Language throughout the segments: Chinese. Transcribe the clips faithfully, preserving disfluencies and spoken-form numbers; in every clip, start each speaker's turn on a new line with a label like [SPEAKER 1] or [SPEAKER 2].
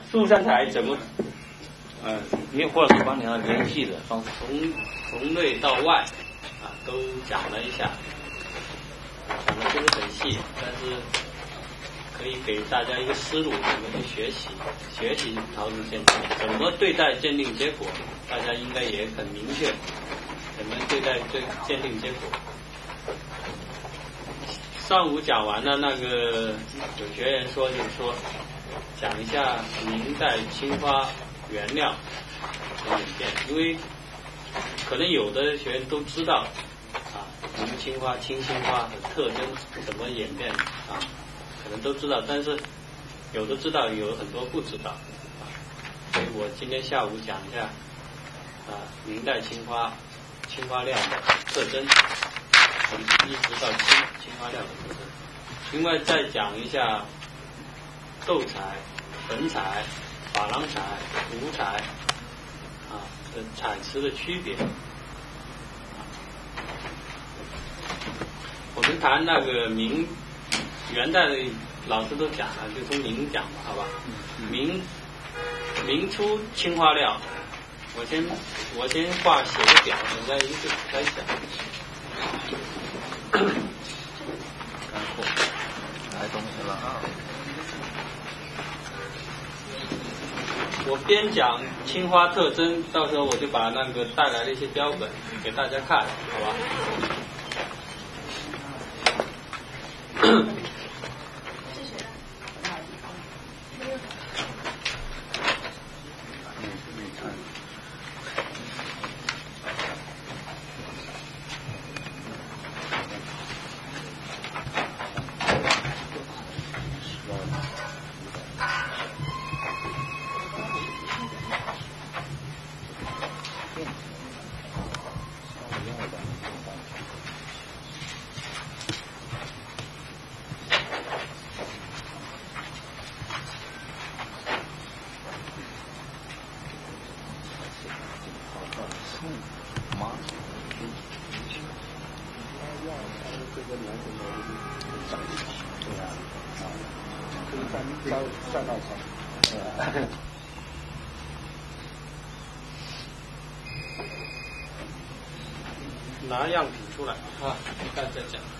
[SPEAKER 1] 苏三彩怎么呃，
[SPEAKER 2] 或者是帮你要联系的方式，
[SPEAKER 1] 从从内到外啊都讲了一下，讲的不是很细，但是可以给大家一个思路，怎么去学习学习陶瓷鉴定，怎么对待鉴定结果，大家应该也很明确，怎么对待这鉴定结果。上午讲完了，那个有学员说就是说讲一下明代青花原料的演变，因为可能有的学员都知道啊，明青花、清青花的特征怎么演变啊，可能都知道，但是有的知道，有很多不知道啊。所以我今天下午讲一下啊，明代青花青花料的特征，从一直到青青花料的特征。另外再讲一下斗彩、粉彩、珐琅彩、五彩啊的彩瓷的区别。我们谈那个明元代的老师都讲了，就从明讲吧，好吧？明明初青花料，我先我先画写个表，我再一个来讲。
[SPEAKER 2] 干货，来东西了啊！
[SPEAKER 1] 我边讲青花特征，到时候我就把那个带来的一些标本给大家看，好吧？拿样品出来啊，一看再讲。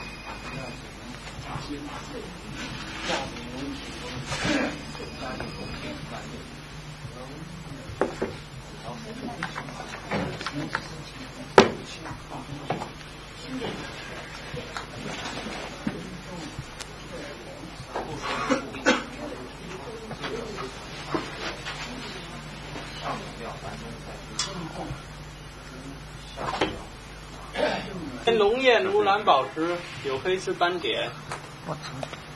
[SPEAKER 1] 龙焰如蓝宝石，有黑丝斑点。我操！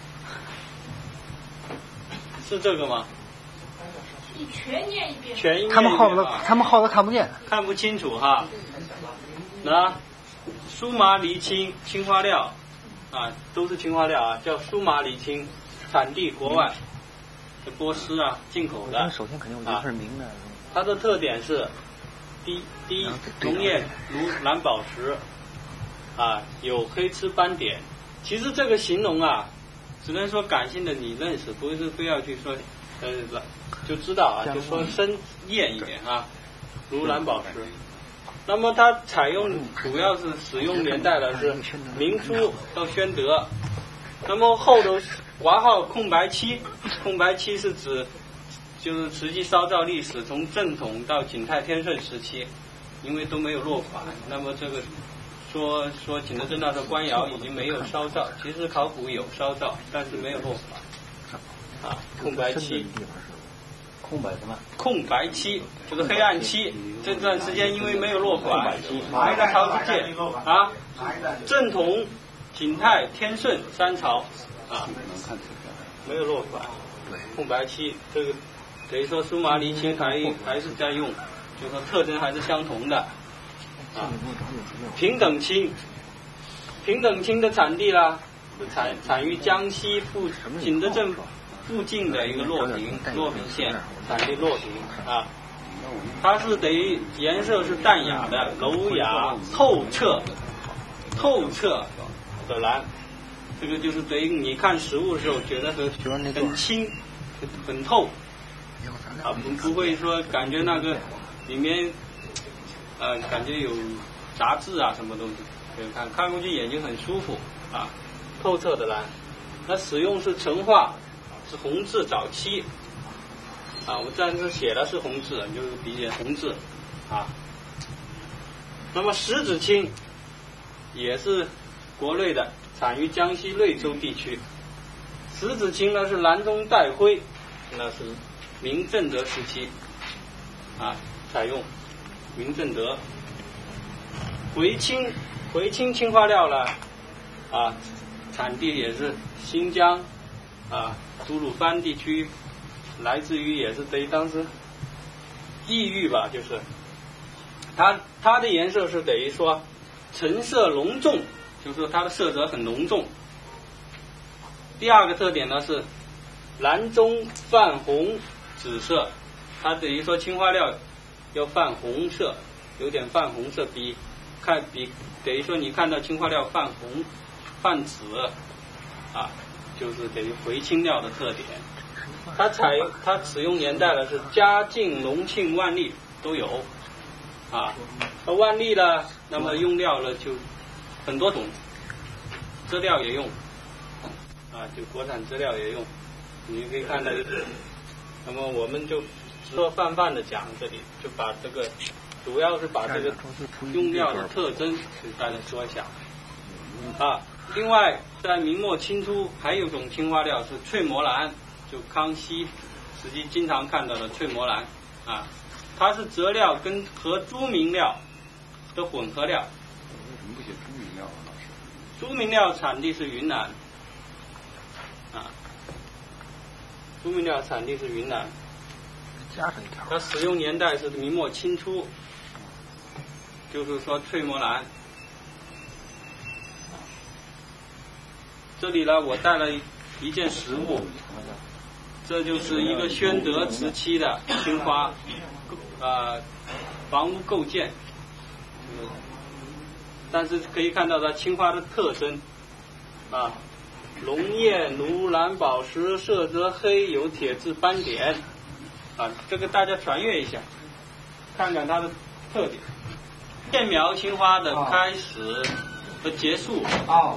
[SPEAKER 1] 是这个吗？
[SPEAKER 3] 你全念一遍。
[SPEAKER 1] 全念一遍。
[SPEAKER 2] 他们号都他们号都看不见，
[SPEAKER 1] 看不清楚哈。那苏麻离青青花料啊，都是青花料啊，叫苏麻离青，产地国外，这波斯啊，进口的。
[SPEAKER 2] 首先肯定我觉得是明的。
[SPEAKER 1] 它的特点是，第第一，龙焰如蓝宝石。啊，有黑丝斑点。其实这个形容啊，只能说感性的你认识，不是非要去说，呃，就知道啊，就说深艳一点啊，如蓝宝石。那么它采用主要是使用年代的是明初到宣德，那么后头挂号空白期，空白期是指就是瓷器烧造历史从正统到景泰天顺时期，因为都没有落款，那么这个。说说景德镇那时候官窑已经没有烧造，其实考古有烧造，但是没有落款。啊，空白期，
[SPEAKER 2] 空白什么？
[SPEAKER 1] 空白期就是黑暗期，这段时间因为没有落款，埋在陶瓷界啊，正统、景泰、天顺三朝啊，没有落款，空白期，这个等于说苏麻离青还还是在用，就是说特征还是相同的。啊，平等青，平等青的产地啦，产产于江西附景德镇附近的一个洛平，洛平县，产地洛平啊。它是等于颜色是淡雅的、柔雅、透彻、透彻的蓝，这个就是等于你看实物的时候觉得很很清、很透啊，不不会说感觉那个里面呃感觉有杂质啊什么东西，对，看看过去眼睛很舒服啊，透彻的蓝。那使用是成化，是红字早期啊，我这是写的是红字，就是理解红字啊。那么石子青也是国内的，产于江西瑞州地区。石子青呢是南中带灰，那是明正德时期啊采用明正德。回青回青青花料呢啊产地也是新疆啊吐鲁番地区，来自于也是等于当时异域吧，就是它它的颜色是等于说橙色浓重，就是说它的色泽很浓重。第二个特点呢是蓝中泛红紫色，它等于说青花料要泛红色，有点泛红色，比看比等于说你看到青花料泛红泛紫啊，就是等于回青料的特点。它采它使用年代呢是嘉靖、隆庆、万历都有啊。那万历呢，那么用料呢就很多种，遮料也用啊，就国产遮料也用，你可以看到。那么我们就说泛泛的讲，这里就把这个主要是把这个用料的特征给大家说一下啊。另外，在明末清初还有一种青花料是翠磨蓝，就康熙时期经常看到的翠磨蓝啊，它是泽料跟和朱明料的混合料。
[SPEAKER 2] 为什么不写朱明料啊，老师？
[SPEAKER 1] 朱明料产地是云南啊，朱明料产地是云南，
[SPEAKER 2] 加上一条。
[SPEAKER 1] 它使用年代是明末清初，就是说翠磨蓝。这里呢，我带了一件实物，这就是一个宣德时期的青花，呃，房屋构件。但是可以看到它青花的特征啊，龙焰如蓝宝石，色泽黑，有铁质斑点啊，这个大家传阅一下，看看它的特点。线描青花的开始和结束啊。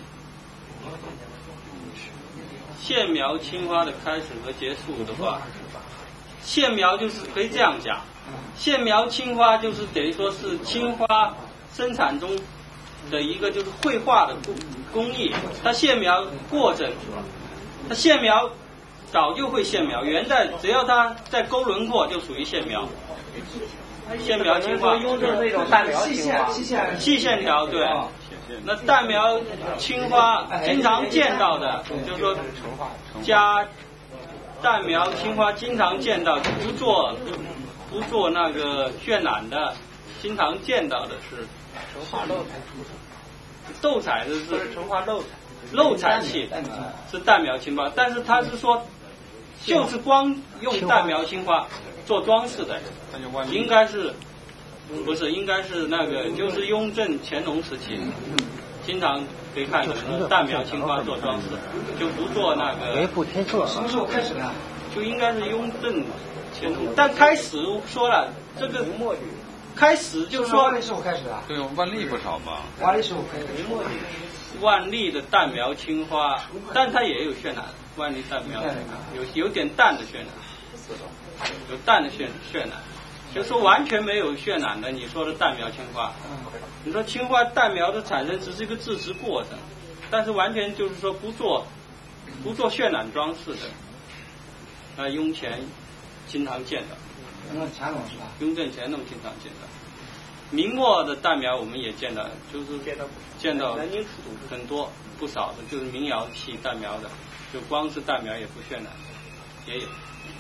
[SPEAKER 1] 线描青花的开始和结束的话，线描就是可以这样讲，线描青花就是等于说是青花生产中的一个就是绘画的工工艺，它线描过程，它线描早就会线描，元代只要它在勾轮廓就属于线描。线描青花
[SPEAKER 4] 用的那种淡描青花，
[SPEAKER 1] 细线条对。那淡描青花经常见到的，就是说加淡描青花经常见到不做不做那个渲染的，经常见到的是
[SPEAKER 4] 成化漏彩
[SPEAKER 1] 斗彩的是
[SPEAKER 4] 成化漏彩
[SPEAKER 1] 漏彩器是淡描青花，但是它是说就是光用淡描青花做装饰的，应该是不是应该是那个就是雍正乾隆时期经常可以看到淡描青花做装饰，就不做那个。
[SPEAKER 4] 哎，不天色什么时候开始的？
[SPEAKER 1] 就应该是雍正乾隆，但开始说了这个开始就说
[SPEAKER 4] 万历时候开始的。
[SPEAKER 2] 对，万历不少嘛。
[SPEAKER 4] 万历时候开始。
[SPEAKER 1] 万历的淡描青花，但它也有渲染，万历淡描有有点淡的渲染，有淡的渲渲染。就说完全没有渲染的，你说的淡描青花，你说青花淡描的产生只是一个制植过程，但是完全就是说不做不做渲染装饰的，啊，雍乾经常见到，
[SPEAKER 4] 雍正乾隆是吧？
[SPEAKER 1] 雍正乾隆经常见到，明末的淡描我们也见到，就是见到很多不少的，就是民窑系淡描的，就光是淡描也不渲染，也有。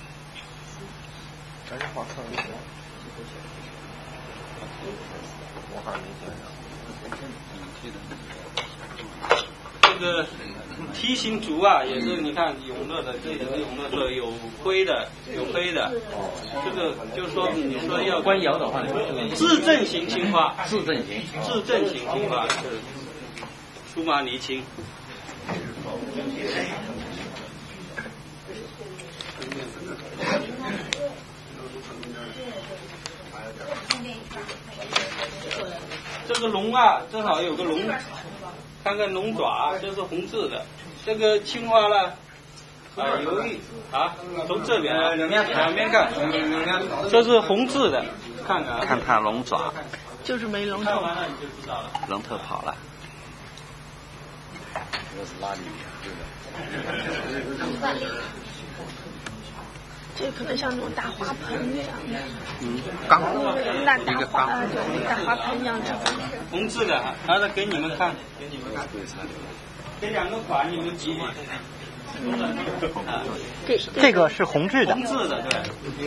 [SPEAKER 4] 这是画册里的。
[SPEAKER 2] 我还没见着。
[SPEAKER 1] 这个梯形竹啊，也是你看永乐的，这也是永乐的，有灰的，有黑的。这个就是说，你说要
[SPEAKER 4] 官窑的话，
[SPEAKER 1] 自正型青花，
[SPEAKER 4] 自正型，
[SPEAKER 1] 自正型青花是苏麻离青。 这个龙啊，正好有个龙，看看龙爪，这是红字的。这个青花呢，啊，有一啊，从这边两边两边看，这是红字的，看看。
[SPEAKER 2] 看它龙爪，
[SPEAKER 5] 就是没龙头。
[SPEAKER 1] 看完了你就知道了。
[SPEAKER 2] 龙头跑了。这是拉里
[SPEAKER 5] 这可能像那种大花盆一样的，
[SPEAKER 2] 嗯，缸，
[SPEAKER 5] 那大
[SPEAKER 2] 一个缸，
[SPEAKER 5] 花啊，对，大花盆一样的。
[SPEAKER 1] 红字的，拿着给你们看，给你们看，这两个款你们比比。
[SPEAKER 5] 这
[SPEAKER 6] 这个是红字的，
[SPEAKER 1] 红字的，对。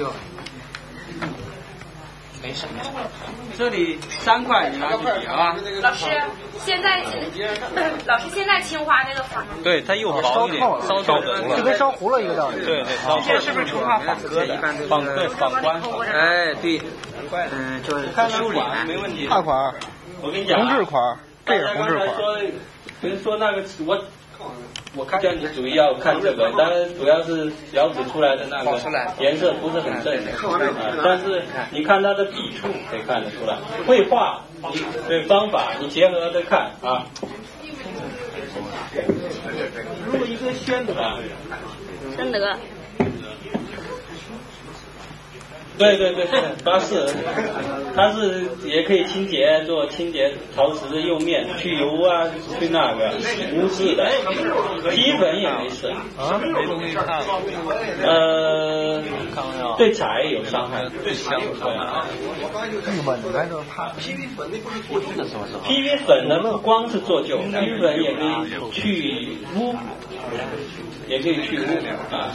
[SPEAKER 4] 没事没事。
[SPEAKER 1] 这里三块，你拿去比啊。
[SPEAKER 3] 老师，现在老师现在青花那个款，
[SPEAKER 1] 对，它又薄一点，烧透了，
[SPEAKER 6] 就跟烧糊了一个道理。
[SPEAKER 1] 对对，烧透了。
[SPEAKER 4] 是不是青花仿哥的？
[SPEAKER 1] 仿对仿官。
[SPEAKER 4] 哎，对，嗯，就是
[SPEAKER 1] 看
[SPEAKER 4] 修理
[SPEAKER 1] 款没问题。
[SPEAKER 6] 大款，
[SPEAKER 1] 我跟你讲，
[SPEAKER 6] 红字款，这也是红字款。
[SPEAKER 1] 说，别人说那个我。我看见你主要看这个，当然主要是描纸出来的那个颜色不是很正啊，但是你看它的笔触可以看得出来，绘画你对方法你结合着看啊。如果一个宣啊，
[SPEAKER 5] 真的。
[SPEAKER 1] 对对对，八四，它是也可以清洁，做清洁陶瓷的釉面，去油啊，去那个无字的，基本也没事啊，
[SPEAKER 2] 没东西看。
[SPEAKER 1] 呃，对彩有伤害，
[SPEAKER 2] 对香对啊。
[SPEAKER 6] 郁闷，还是怕。
[SPEAKER 2] P V 粉那不是做旧的是吧
[SPEAKER 1] ？P V 粉呢不光是做旧 ，P V 粉也可以去污，也可以去污啊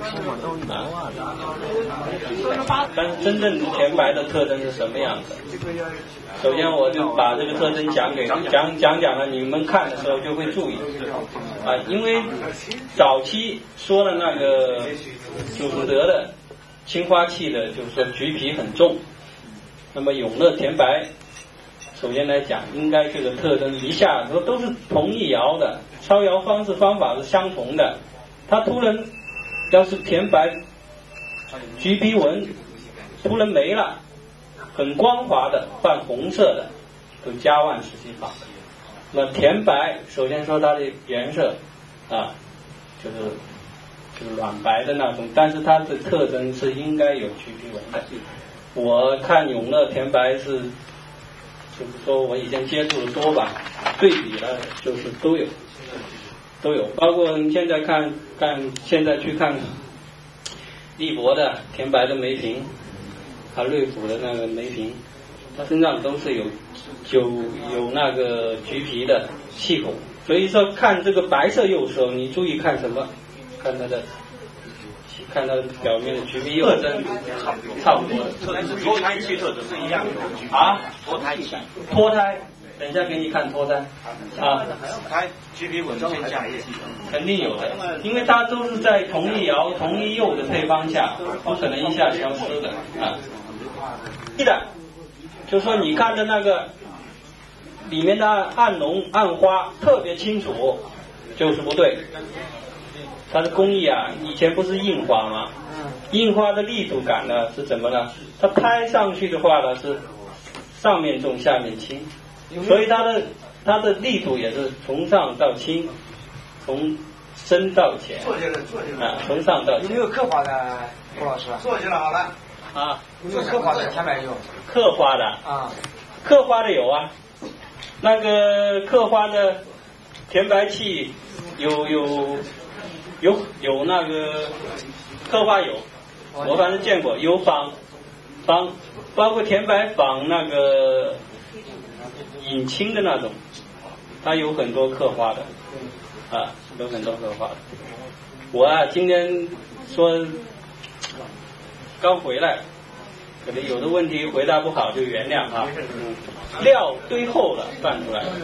[SPEAKER 1] 啊。但是真正甜白的特征是什么样的？首先我就把这个特征讲给讲讲讲了，你们看的时候就会注意啊，因为早期说的那个祖福德的青花器的，就是说橘皮很重，那么永乐甜白，首先来讲，应该这个特征一下说都是同一窑的，烧窑方式方法是相同的，它突然要是甜白橘皮纹突然没了，很光滑的泛红色的，都嘉万时期仿的。那甜白首先说它的颜色啊，就是就是软白的那种，但是它的特征是应该有橘皮纹的。我看永乐甜白是，就是说我以前接触的多吧，对比了就是都有，都有，包括你现在看看现在去看利博的甜白的梅瓶，还瑞府的那个梅瓶，它身上都是有有有那个橘皮的气孔，所以说看这个白色釉的时候，你注意看什么？看它的。看它表面的橘皮特征差不多，
[SPEAKER 2] 但是脱胎气特征是一样的
[SPEAKER 1] 啊，
[SPEAKER 2] 脱胎气，
[SPEAKER 1] 脱胎，等一下给你看脱胎啊，
[SPEAKER 2] 它橘皮纹先下
[SPEAKER 1] 肯定有的，因为它都是在同一窑、同一釉的配方下，不可能一下消失的啊。是的，就说你看的那个里面的暗浓暗花特别清楚，就是不对。它的工艺啊，以前不是印花吗？印花的力度感呢是怎么呢？它拍上去的话呢是上面重下面轻，所以它的它的力度也是从上到轻，从深到浅。
[SPEAKER 4] 坐下来，坐下来。
[SPEAKER 1] 啊，从上到浅。
[SPEAKER 4] 有没有刻花的，郭老师？坐下来好了。
[SPEAKER 1] 啊，
[SPEAKER 4] 有没有刻花的甜白釉？
[SPEAKER 1] 刻花的
[SPEAKER 4] 啊，
[SPEAKER 1] 刻花的有啊，那个刻花的甜白器有有。有有那个刻花有，我反正见过，有仿仿包括甜白仿那个引青的那种，它有很多刻花的啊，有很多刻花的。我啊今天说刚回来，可能有的问题回答不好就原谅啊。料堆厚了拌出来了。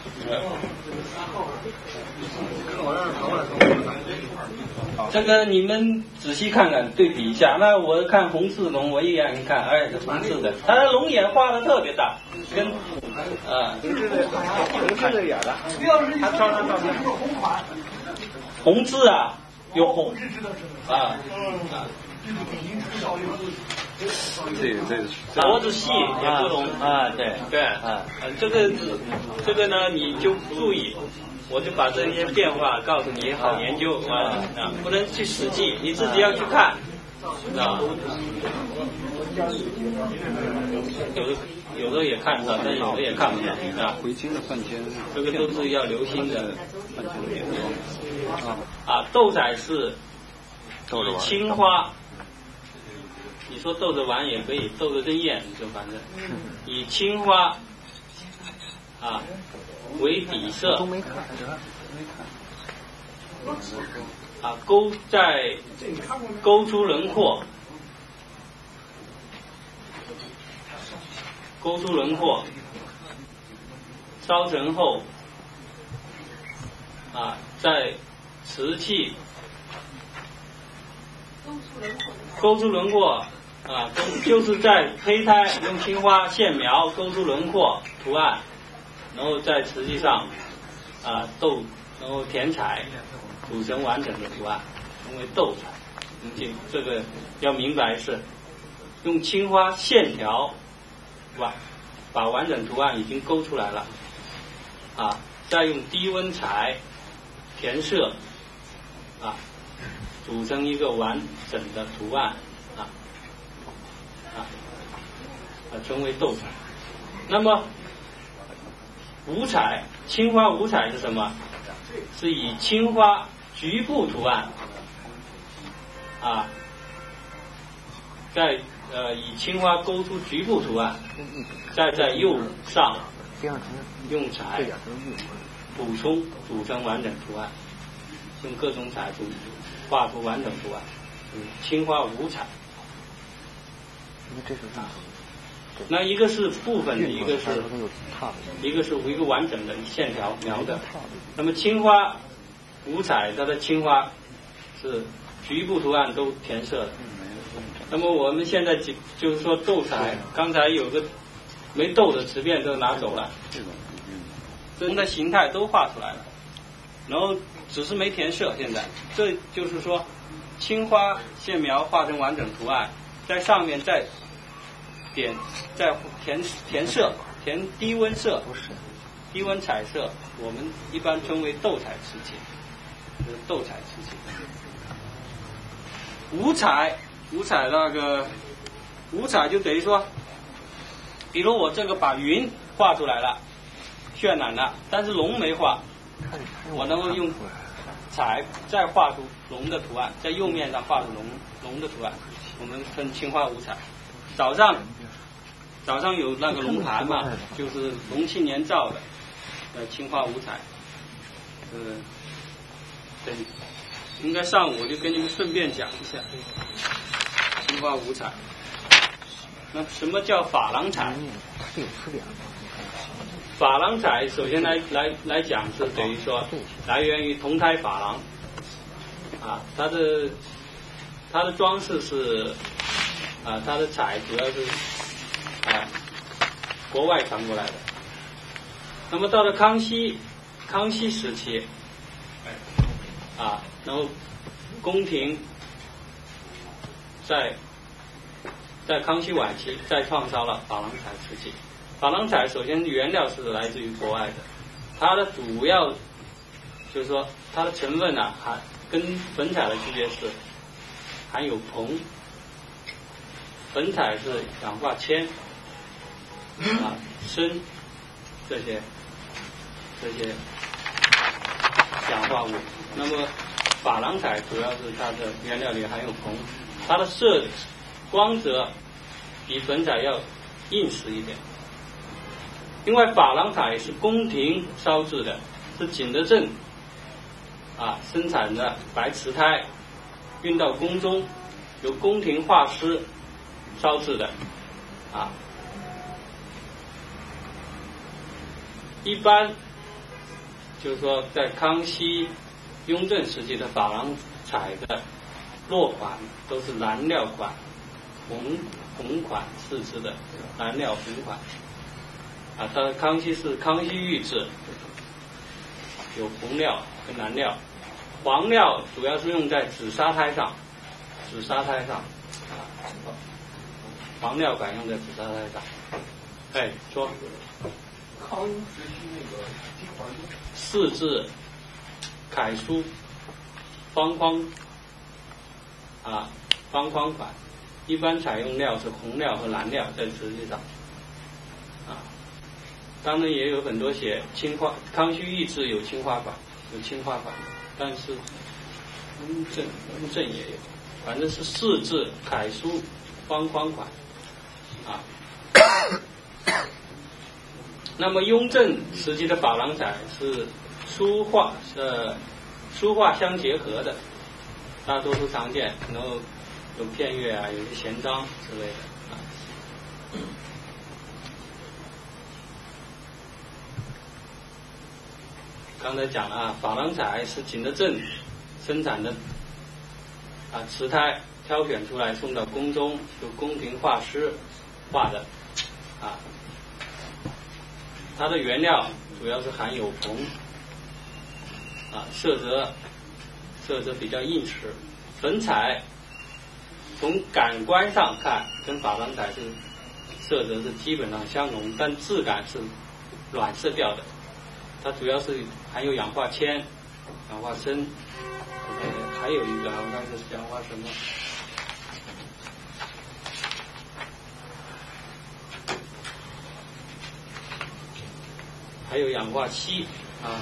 [SPEAKER 1] 这个你们仔细看看，对比一下。那我看红刺龙，我一眼一看，哎，是红刺的，它的龙眼画的特别大，跟啊，
[SPEAKER 2] 红刺的眼的，他照上照片。
[SPEAKER 1] 红字啊，有红啊啊，
[SPEAKER 2] 这个这个
[SPEAKER 1] 脖子细也不容
[SPEAKER 2] 啊，对
[SPEAKER 1] 对
[SPEAKER 2] 啊，
[SPEAKER 1] 呃这个这个呢你就注意，我就把这些变化告诉你，好研究啊啊，不能去死记，你自己要去看啊。有的有的也看到，但有的也看不到啊。
[SPEAKER 2] 回京的饭前，
[SPEAKER 1] 这个都是要留心的。
[SPEAKER 2] 饭前的点啊
[SPEAKER 1] 啊，斗彩是以青花，你说斗着玩也可以，斗着真艳，就反正以青花啊为底色，
[SPEAKER 6] 都没看，
[SPEAKER 1] 啊勾在勾出轮廓，勾出轮廓，烧成后啊在瓷器勾出轮廓啊，就是在胚胎用青花线描勾出轮廓图案，然后在瓷器上啊斗，然后填彩，组成完整的图案，称为斗彩。这这个要明白是用青花线条完把完整图案已经勾出来了啊，再用低温彩填色啊，组成一个完整的图案啊啊啊，称为斗彩。那么五彩，青花五彩是什么？是以青花局部图案啊，在呃以青花勾出局部图案，再在釉上用彩补充组成完整图案，用各种彩组画出完整图案，嗯，青花五彩。那一个是部分的，一个是一个是一个完整的线条描的。那么青花五彩，它的青花是局部图案都填色的。那么我们现在就就是说斗彩，刚才有个没斗的瓷片都拿走了，真的形态都画出来了，然后只是没填色。现在这就是说青花线描画成完整图案，在上面再点再填填色，填低温色，低温彩色，我们一般称为斗彩瓷器，就是斗彩瓷器。五彩，五彩那个五彩就等于说，比如我这个把云画出来了，渲染了，但是龙没画，我能够用彩再画出龙的图案，在釉面上画出龙龙的图案，我们称青花五彩。早上早上有那个龙盘嘛，就是隆庆年造的，呃，青花五彩，呃，对，应该上午我就跟你们顺便讲一下青花五彩。那什么叫珐琅彩？珐琅彩首先来来来讲是等于说来源于铜胎珐琅啊，它的它的装饰是啊，它的彩主要是啊国外传过来的。那么到了康熙康熙时期啊，然后宫廷在在康熙晚期再创造了珐琅彩瓷器。珐琅彩首先原料是来自于国外的，它的主要就是说它的成分啊，含跟粉彩的区别是含有硼，粉彩是氧化铅啊、砷这些这些氧化物。那么珐琅彩主要是它的原料里含有硼，它的色光泽比粉彩要硬实一点。另外珐琅彩是宫廷烧制的，是景德镇啊生产的白瓷胎，运到宫中，由宫廷画师烧制的啊。一般就是说在康熙雍正时期的珐琅彩的落款都是蓝料款，红红款式制的蓝料红款啊，它的康熙是康熙御制，有红料跟蓝料，黄料主要是用在紫砂胎上，紫砂胎上啊， 黄料管用的紫砂胎上。哎，说
[SPEAKER 7] 康雍时期那个金环
[SPEAKER 1] 四字楷书方框啊方框款，一般采用料是红料和蓝料在瓷器上啊。当然也有很多写青花，康熙御制有青花款，有青花款，但是雍正雍正也有，反正是四字楷书方框款啊。那么雍正时期的珐琅彩是书画呃书画相结合的，大多数常见，然后有片月啊，有些闲章之类的啊。刚才讲了啊，珐琅彩是景德镇生产的啊瓷胎，挑选出来送到宫中，由宫廷画师画的啊。它的原料主要是含有硼啊，色泽色泽比较硬实。粉彩从感官上看跟珐琅彩是色泽是基本上相同，但质感是软色调的。它主要是含有氧化铅、氧化砷，呃，还有一个我看是氧化什么？还有氧化锡啊。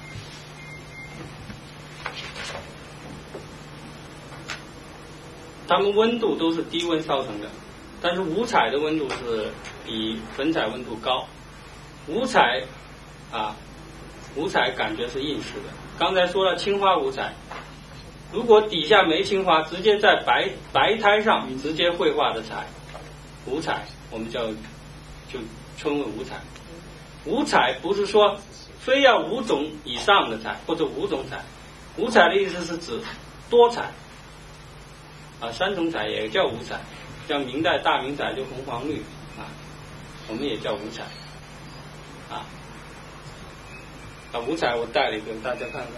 [SPEAKER 1] 它们温度都是低温烧成的，但是五彩的温度是比粉彩温度高。五彩啊，五彩感觉是硬实的。刚才说了青花五彩，如果底下没青花，直接在白白胎上直接绘画的彩，五彩我们叫就称为五彩。五彩不是说非要五种以上的彩或者五种彩，五彩的意思是指多彩啊，三重彩也叫五彩，像明代大明彩就红黄绿啊，我们也叫五彩啊。啊，五彩我带了一个，大家看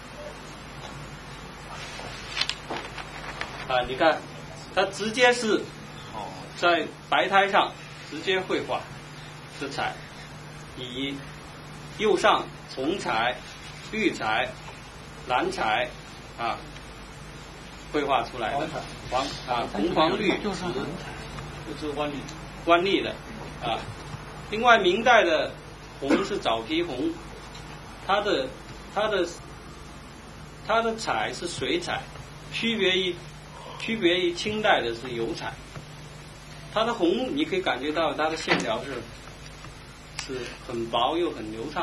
[SPEAKER 1] 看啊，你看它直接是在白胎上直接绘画是彩。以右上红彩、绿彩、蓝彩啊绘画出来的，黄啊红黄绿就是就是官绿官绿的啊。另外明代的红是枣皮红，它的它的它的彩是水彩，区别于区别于清代的是油彩。它的红你可以感觉到它的线条是。是很薄又很流畅，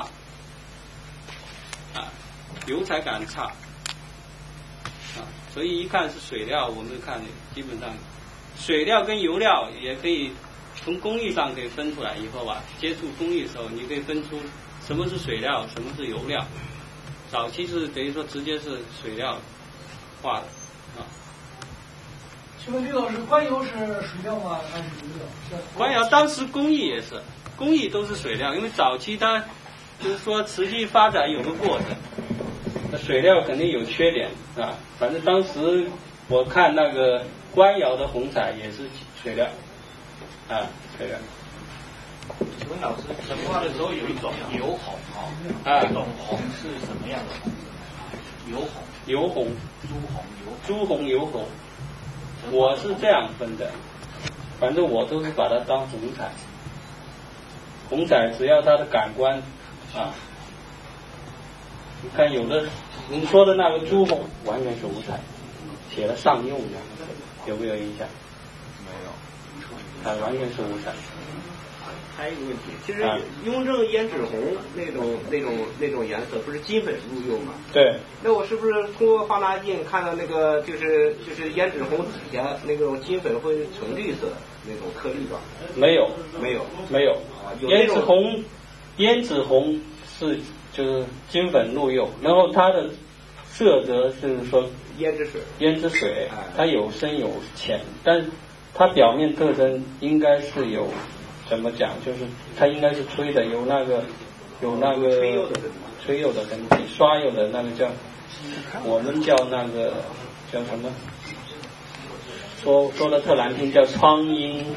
[SPEAKER 1] 啊，油彩感差，啊，所以一看是水料，我们看基本上水料跟油料也可以从工艺上可以分出来。以后啊，接触工艺的时候，你可以分出什么是水料，什么是油料。早期是等于说直接是水料画的，啊。
[SPEAKER 8] 请问李老师，官窑是水料吗？还是油料？
[SPEAKER 1] 官窑当时工艺也是。工艺都是水料，因为早期它就是说瓷器发展有个过程，那水料肯定有缺点啊。反正当时我看那个官窑的红彩也是水料，啊，水料。
[SPEAKER 2] 请问老师，成画的时候有一种油红
[SPEAKER 1] 啊，
[SPEAKER 2] 这种红是什么样的红？油红。
[SPEAKER 1] 油红。
[SPEAKER 2] 朱红油。
[SPEAKER 1] 朱红油红，我是这样分的，反正我都是把它当红彩。红彩只要它的感官啊，你看有的你说的那个朱红完全是五彩，写了上釉的，有没有印象？
[SPEAKER 2] 没有，
[SPEAKER 1] 它完全是五彩。
[SPEAKER 9] 还有一个问题，其实雍正胭脂红那种那种那种颜色不是金粉入釉吗？
[SPEAKER 1] 对。
[SPEAKER 9] 那我是不是通过放大镜看到那个就是就是胭脂红底下那种金粉会呈绿色那种颗粒状？
[SPEAKER 1] 没有，
[SPEAKER 9] 没有，
[SPEAKER 1] 没有。
[SPEAKER 9] 啊，有
[SPEAKER 1] 胭脂红，胭脂红是就是金粉入釉，然后它的色泽是说
[SPEAKER 9] 胭脂水，
[SPEAKER 1] 胭脂水，它有深有浅，但它表面特征应该是有。怎么讲？就是它应该是吹的，有那个有那个
[SPEAKER 9] 吹釉的
[SPEAKER 1] 吹釉的东西，刷釉的那个叫我们叫那个叫什么？说说的特难听，叫苍蝇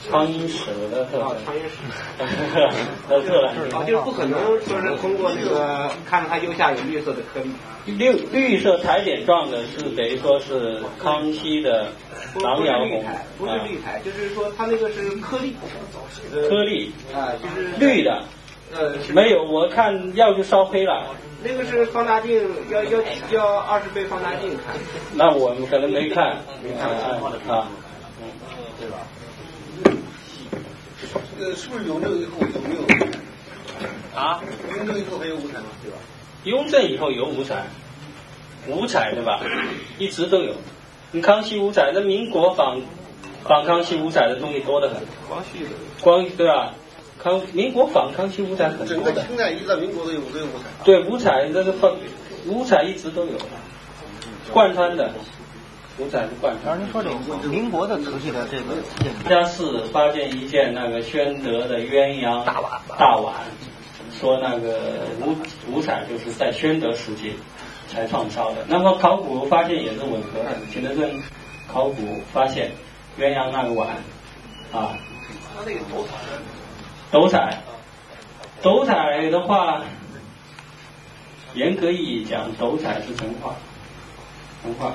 [SPEAKER 1] 苍蝇屎的特
[SPEAKER 9] 啊，
[SPEAKER 1] 征，
[SPEAKER 9] 苍蝇屎。
[SPEAKER 1] 的特征。
[SPEAKER 9] 啊，就是不可能说是通过那个看着它右下有绿色的颗粒。
[SPEAKER 1] 绿绿色彩点状的是等于说是康熙的狼窑红，
[SPEAKER 9] 不是绿彩，就是说它那个是颗粒，
[SPEAKER 1] 颗粒
[SPEAKER 9] 啊，就是
[SPEAKER 1] 绿的。
[SPEAKER 9] 呃，
[SPEAKER 1] 没有，我看药就烧黑了。
[SPEAKER 9] 那个是放大镜，要要要二十倍放大镜看。
[SPEAKER 1] 那我们可能没看，没看啊。嗯，
[SPEAKER 7] 对吧？这个是不是雍正以后有没有？
[SPEAKER 1] 啊？
[SPEAKER 7] 雍正以后还有五彩吗？对吧？
[SPEAKER 1] 雍正以后有五彩，五彩对吧？一直都有。你康熙五彩，那民国仿仿康熙五彩的东西多得很。
[SPEAKER 9] 光绪的。
[SPEAKER 1] 光对吧？康民国仿康熙五彩很多的。
[SPEAKER 7] 整个清代一直到民国都有都有五彩。
[SPEAKER 1] 对，五彩那个放五彩一直都有，贯穿的。五彩是贯穿。
[SPEAKER 6] 然后您说这个民国的瓷器的这个建筑，
[SPEAKER 1] 家寺发现一件那个宣德的鸳鸯大碗，大碗，说那个五五彩就是在宣德时期才创烧的。那么考古发现也是吻合的，景德镇考古发现鸳鸯那个碗啊，
[SPEAKER 7] 它那个斗彩，
[SPEAKER 1] 斗彩，斗彩的话，严格意义讲，斗彩是成化，成化。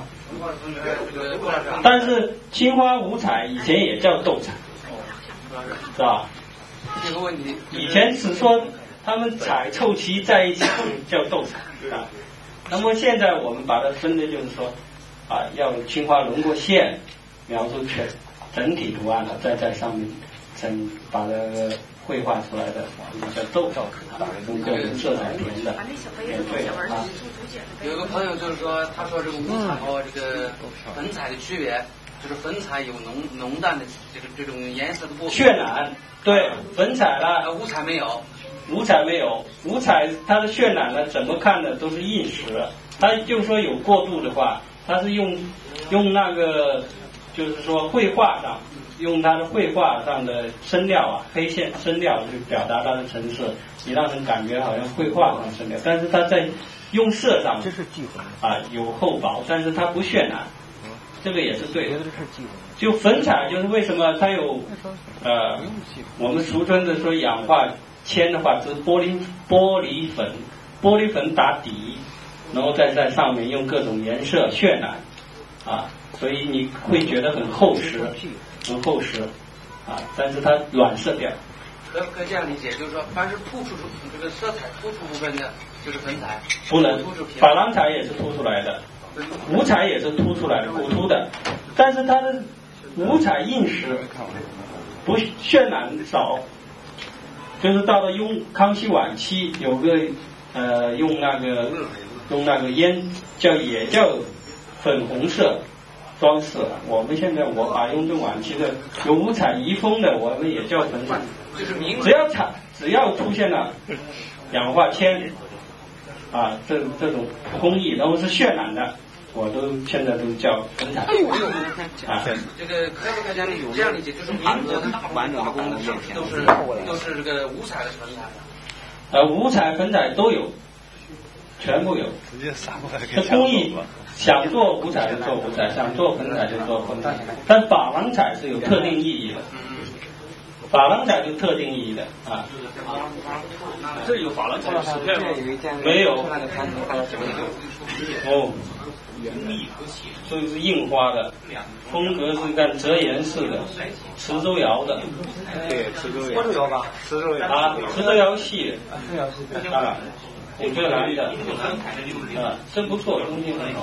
[SPEAKER 1] 但是青花五彩以前也叫斗彩，是吧？
[SPEAKER 4] 这个问题，
[SPEAKER 1] 以前只说他们彩凑齐在一起叫斗彩啊。那么现在我们把它分的就是说啊，要青花轮廓线描述全整体图案了，再在上面整把它绘画出来的叫斗彩，用各种色彩填的，也对啊。
[SPEAKER 4] 有个朋友就是说，他说这个五彩和这个粉彩的区别，就是粉彩有浓浓淡的这个这种颜色的不
[SPEAKER 1] 渲染，对，粉彩啦，
[SPEAKER 4] 五彩没有，
[SPEAKER 1] 五彩没有，五彩它的渲染呢，怎么看的都是印实，它就说有过渡的话，它是用用那个就是说绘画上，用它的绘画上的生料啊，黑线生料去表达它的层次，你让人感觉好像绘画上生料，但是它在用色上
[SPEAKER 6] 这是忌讳
[SPEAKER 1] 啊有厚薄，但是它不渲染，这个也是对的。
[SPEAKER 6] 这是忌讳。
[SPEAKER 1] 就粉彩就是为什么它有呃我们俗称的说氧化铅的话，就是玻璃玻璃粉，玻璃粉打底，然后再在上面用各种颜色渲染啊，所以你会觉得很厚实，很厚实啊，但是它软色调。
[SPEAKER 4] 可可这样理解，就是说，凡是突出这个色彩突出部分的，就是粉彩，
[SPEAKER 1] 不能，珐琅彩也是凸出来的，五彩也是凸出来的，古凸的，但是它的五彩印实，不渲染少，就是到了雍康熙晚期有个呃用那个用那个烟叫也叫粉红色装饰，我们现在我把雍正晚期的有五彩遗风的，我们也叫粉彩。只要彩只要出现了氧化铅啊，这这种工艺，然后是渲染的，我都现在都叫粉彩。啊，
[SPEAKER 4] 这个可不可以这样理解？这样理解就是民国的大部分画工是不是都是都是这个五彩的粉彩的？
[SPEAKER 1] 呃，五彩粉彩都有，全部有。
[SPEAKER 6] 直接撒过来。
[SPEAKER 1] 这工艺想做五彩就做五彩，想做粉彩就做粉彩，但珐琅彩是有特定意义的。珐琅彩就特定意义的啊。
[SPEAKER 2] 这有珐琅彩的实片吗？
[SPEAKER 1] 没有。哦。这是印花的，风格是干折颜式的，磁州窑的。
[SPEAKER 6] 对，磁州窑。
[SPEAKER 4] 磁州窑吧，磁州窑。
[SPEAKER 1] 啊，磁州窑系。
[SPEAKER 4] 磁州窑系。
[SPEAKER 1] 啊，古浙蓝的。啊，真不错，东西很好。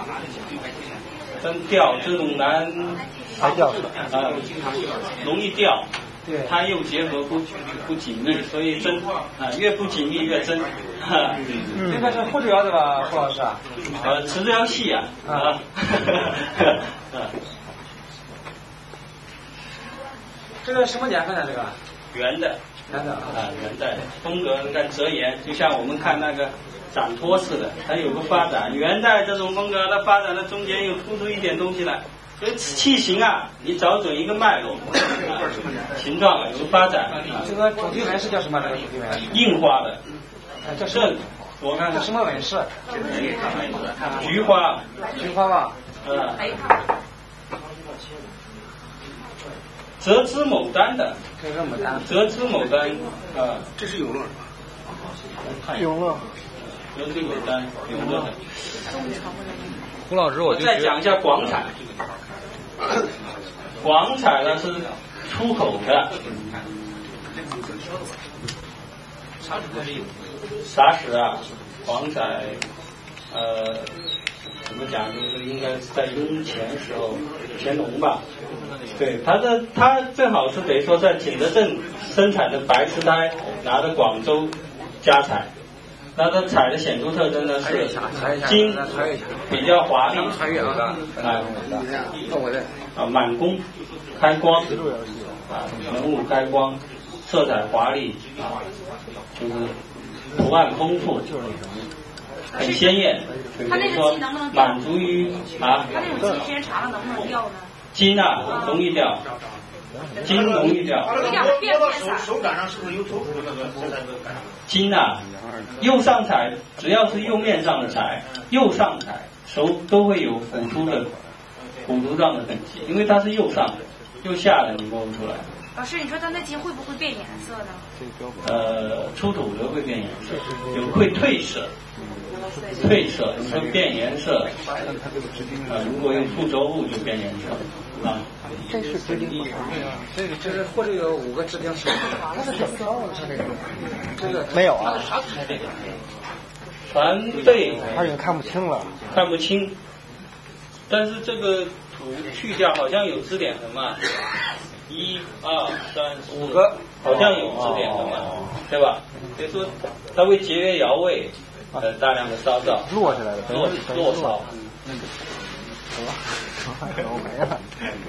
[SPEAKER 1] 真掉这种蓝。
[SPEAKER 6] 还掉
[SPEAKER 1] 啊，容易掉。对，它又结合不不紧密，所以针啊越不紧密越针。
[SPEAKER 4] 嗯，这个是沪州窑的吧，胡老师啊？
[SPEAKER 1] 呃，磁州窑系啊。啊。
[SPEAKER 4] 这个什么年份的这个？
[SPEAKER 1] 元的。
[SPEAKER 4] 元的
[SPEAKER 1] 啊，元代风格你看折颜，就像我们看那个展托似的，它有个发展。元代这种风格，它发展的中间又突出一点东西来。所以器型啊，你找准一个脉络，啊、形状啊有个发展。啊、
[SPEAKER 4] 这个主题纹是叫什么？这个主题纹？
[SPEAKER 1] 印花的。
[SPEAKER 4] 叫
[SPEAKER 1] 这我看
[SPEAKER 4] 这什么纹饰？
[SPEAKER 1] 菊花。
[SPEAKER 4] 菊花吧。
[SPEAKER 1] 嗯。 折枝牡丹的，
[SPEAKER 4] 这是牡丹，
[SPEAKER 1] 折枝牡丹啊，
[SPEAKER 4] 这是永乐
[SPEAKER 6] 永乐，
[SPEAKER 1] 折枝牡丹，永乐的。
[SPEAKER 2] 胡老师，我就
[SPEAKER 1] 再讲一下广彩，广彩呢是出口的，啥时啊？广彩，呃，怎么讲？就是应该是在雍乾时候，乾隆吧。对，它的它最好是得说在景德镇生产的白瓷胎，拿到广州加彩。那它彩的显著特征呢是金比较华丽，啊啊满弓开光啊人物开光，色彩华丽啊，就是图案丰富，很鲜艳。
[SPEAKER 3] 它那个金能不能
[SPEAKER 1] 满足于啊？
[SPEAKER 3] 它那种金时间长了能不能掉呢？
[SPEAKER 1] 金啊容易掉，金容易掉。
[SPEAKER 3] 变变色。
[SPEAKER 7] 手感上是不是有突出那个
[SPEAKER 1] 金啊，釉上彩只要是釉面上的彩，釉上彩手都会有腐凸的腐凸状的痕迹，因为它是釉上的，釉下的你摸不出来。
[SPEAKER 3] 老师，你说它那金会不会变颜色呢？
[SPEAKER 1] 呃，出土的会变颜色，有会褪色，褪色，你说变颜色，呃，如果用覆轴物就变颜色啊。
[SPEAKER 6] 这是直钉吗？
[SPEAKER 4] 这个这是或者有五个直钉手，它是怎么烧的？它这个这个
[SPEAKER 6] 没有啊？
[SPEAKER 4] 啥材这个？
[SPEAKER 1] 船背
[SPEAKER 6] 他已经看不清了，
[SPEAKER 1] 看不清，但是这个图去掉好像有支点的嘛，一二三四
[SPEAKER 4] 五个，
[SPEAKER 1] 好像有支点的嘛，对吧？所以说它为节约窑味，呃，大量的烧造，
[SPEAKER 6] 落下来的，
[SPEAKER 1] 落落烧。
[SPEAKER 6] 我没了。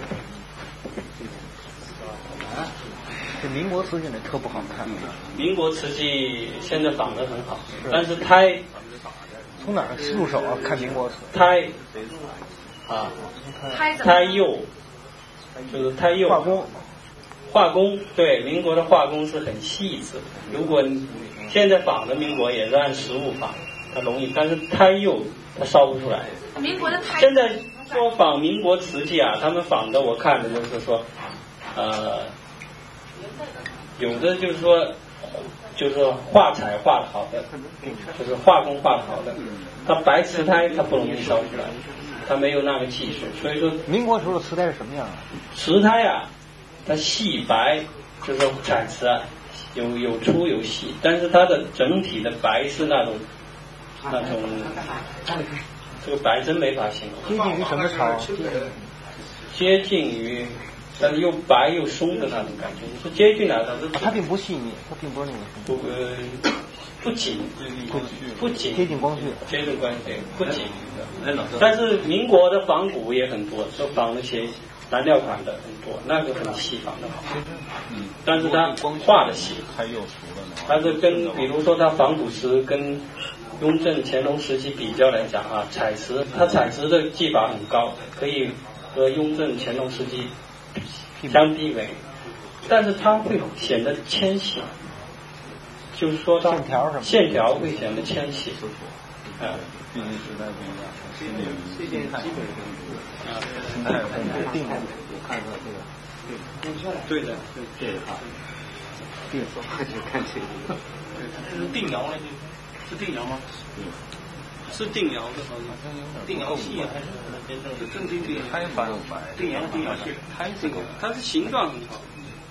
[SPEAKER 6] 这民国瓷器那特不好看。
[SPEAKER 1] 民国瓷器现在仿得很好，但是胎
[SPEAKER 6] 从哪儿入手啊？看民国瓷。
[SPEAKER 1] 胎啊，胎釉就是胎釉。
[SPEAKER 6] 画工。
[SPEAKER 1] 画工对民国的画工是很细致。如果现在仿的民国也是按实物仿，它容易，但是胎釉它烧不出来。
[SPEAKER 3] 民国的胎。
[SPEAKER 1] 现在说仿民国瓷器啊，他们仿的我看的就是说，呃，有的就是说，就是说画彩画的好的，就是画工画的好的，它白瓷胎它不容易烧出来，它没有那个技术，所以说。
[SPEAKER 6] 民国时候的瓷胎是什么样啊？
[SPEAKER 1] 瓷胎啊，它细白，就是说彩瓷啊，有有粗有细，但是它的整体的白是那种那种。这个白真没法形容，
[SPEAKER 6] 接近于什么潮？
[SPEAKER 1] 接近于，但是又白又松的那种感觉。你说接近哪？它是
[SPEAKER 6] 它并不细腻，它并不是那种
[SPEAKER 1] 不呃不紧，不不紧，
[SPEAKER 6] 接近光绪，
[SPEAKER 1] 接近光绪不紧。但是民国的仿古也很多，就仿那些蓝调款的很多，那个很细仿的好。嗯，但是它画的细，它是跟比如说它仿古瓷跟。雍正、乾隆时期比较来讲啊，彩瓷它彩瓷的技法很高，可以和雍正、乾隆时期相媲美，但是它会显得纤细，就是说它
[SPEAKER 6] 线条什么
[SPEAKER 1] 线条会显得纤细，啊，
[SPEAKER 2] 毕竟时代不一样，
[SPEAKER 9] 这件基本上
[SPEAKER 1] 啊，
[SPEAKER 6] 定的，
[SPEAKER 9] 我看到这个，
[SPEAKER 1] 对的，
[SPEAKER 9] 对的啊，定说话就看清楚，
[SPEAKER 7] 对，它是定窑那就。是定窑吗？
[SPEAKER 1] 是定窑的，好像
[SPEAKER 7] 定窑系还是真正的真定定
[SPEAKER 2] 胎白白，
[SPEAKER 7] 定窑定窑系，
[SPEAKER 1] 胎这个它是形状很好，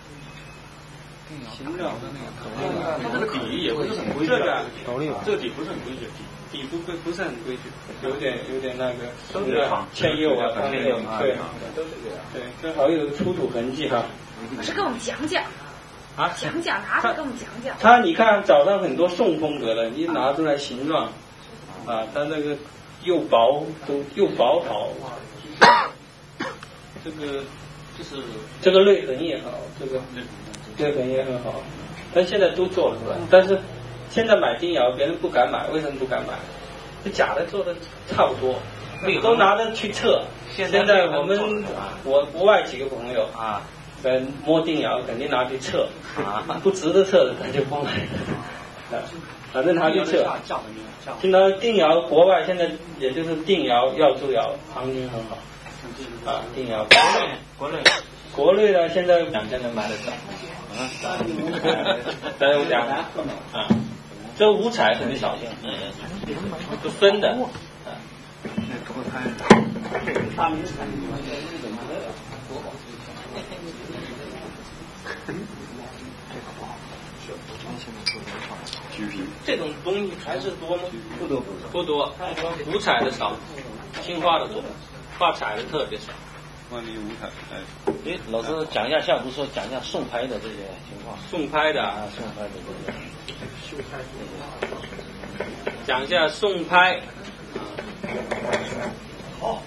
[SPEAKER 1] 形状的那个，
[SPEAKER 7] 它这个底也不是很规矩，
[SPEAKER 1] 这个
[SPEAKER 7] 这个底不是很规矩，
[SPEAKER 1] 底不规不是很规矩，有点有点那个松啊、嵌釉啊，它那个对，
[SPEAKER 9] 都是这样，
[SPEAKER 1] 对，正好有出土痕迹哈。
[SPEAKER 3] 老师给我们讲讲。
[SPEAKER 1] 啊，
[SPEAKER 3] 讲讲拿出来给我们讲讲。
[SPEAKER 1] 它你看找到很多宋风格的，你拿出来形状，啊，它那个又薄都又薄好，这个就是这个泪痕也好，这个泪痕也很好，但现在都做出来，但是现在买定窑别人不敢买，为什么不敢买？这假的做的差不多，都拿着去测。现在我们我国外几个朋友啊。跟摸定窑肯定拿去测，啊，不值得测的他就不买了，反正他去测。现在定窑国外现在也就是定窑、耀州窑行情很好，啊，定窑。
[SPEAKER 7] 国内
[SPEAKER 1] 国内的现在两千能买得到。啊，但是我讲啊，这五彩很少见，是分的。啊，
[SPEAKER 6] 脱胎。
[SPEAKER 1] 这种东西还是多吗？不多，不多，五彩的少，青花的多，画彩的特别少。
[SPEAKER 2] 万里五彩，哎，
[SPEAKER 6] 哎，老师讲一下，像不是说讲一下送拍的这些情况？
[SPEAKER 1] 送拍的
[SPEAKER 6] 啊，送拍的这些。
[SPEAKER 1] 讲一下送拍。
[SPEAKER 6] 好。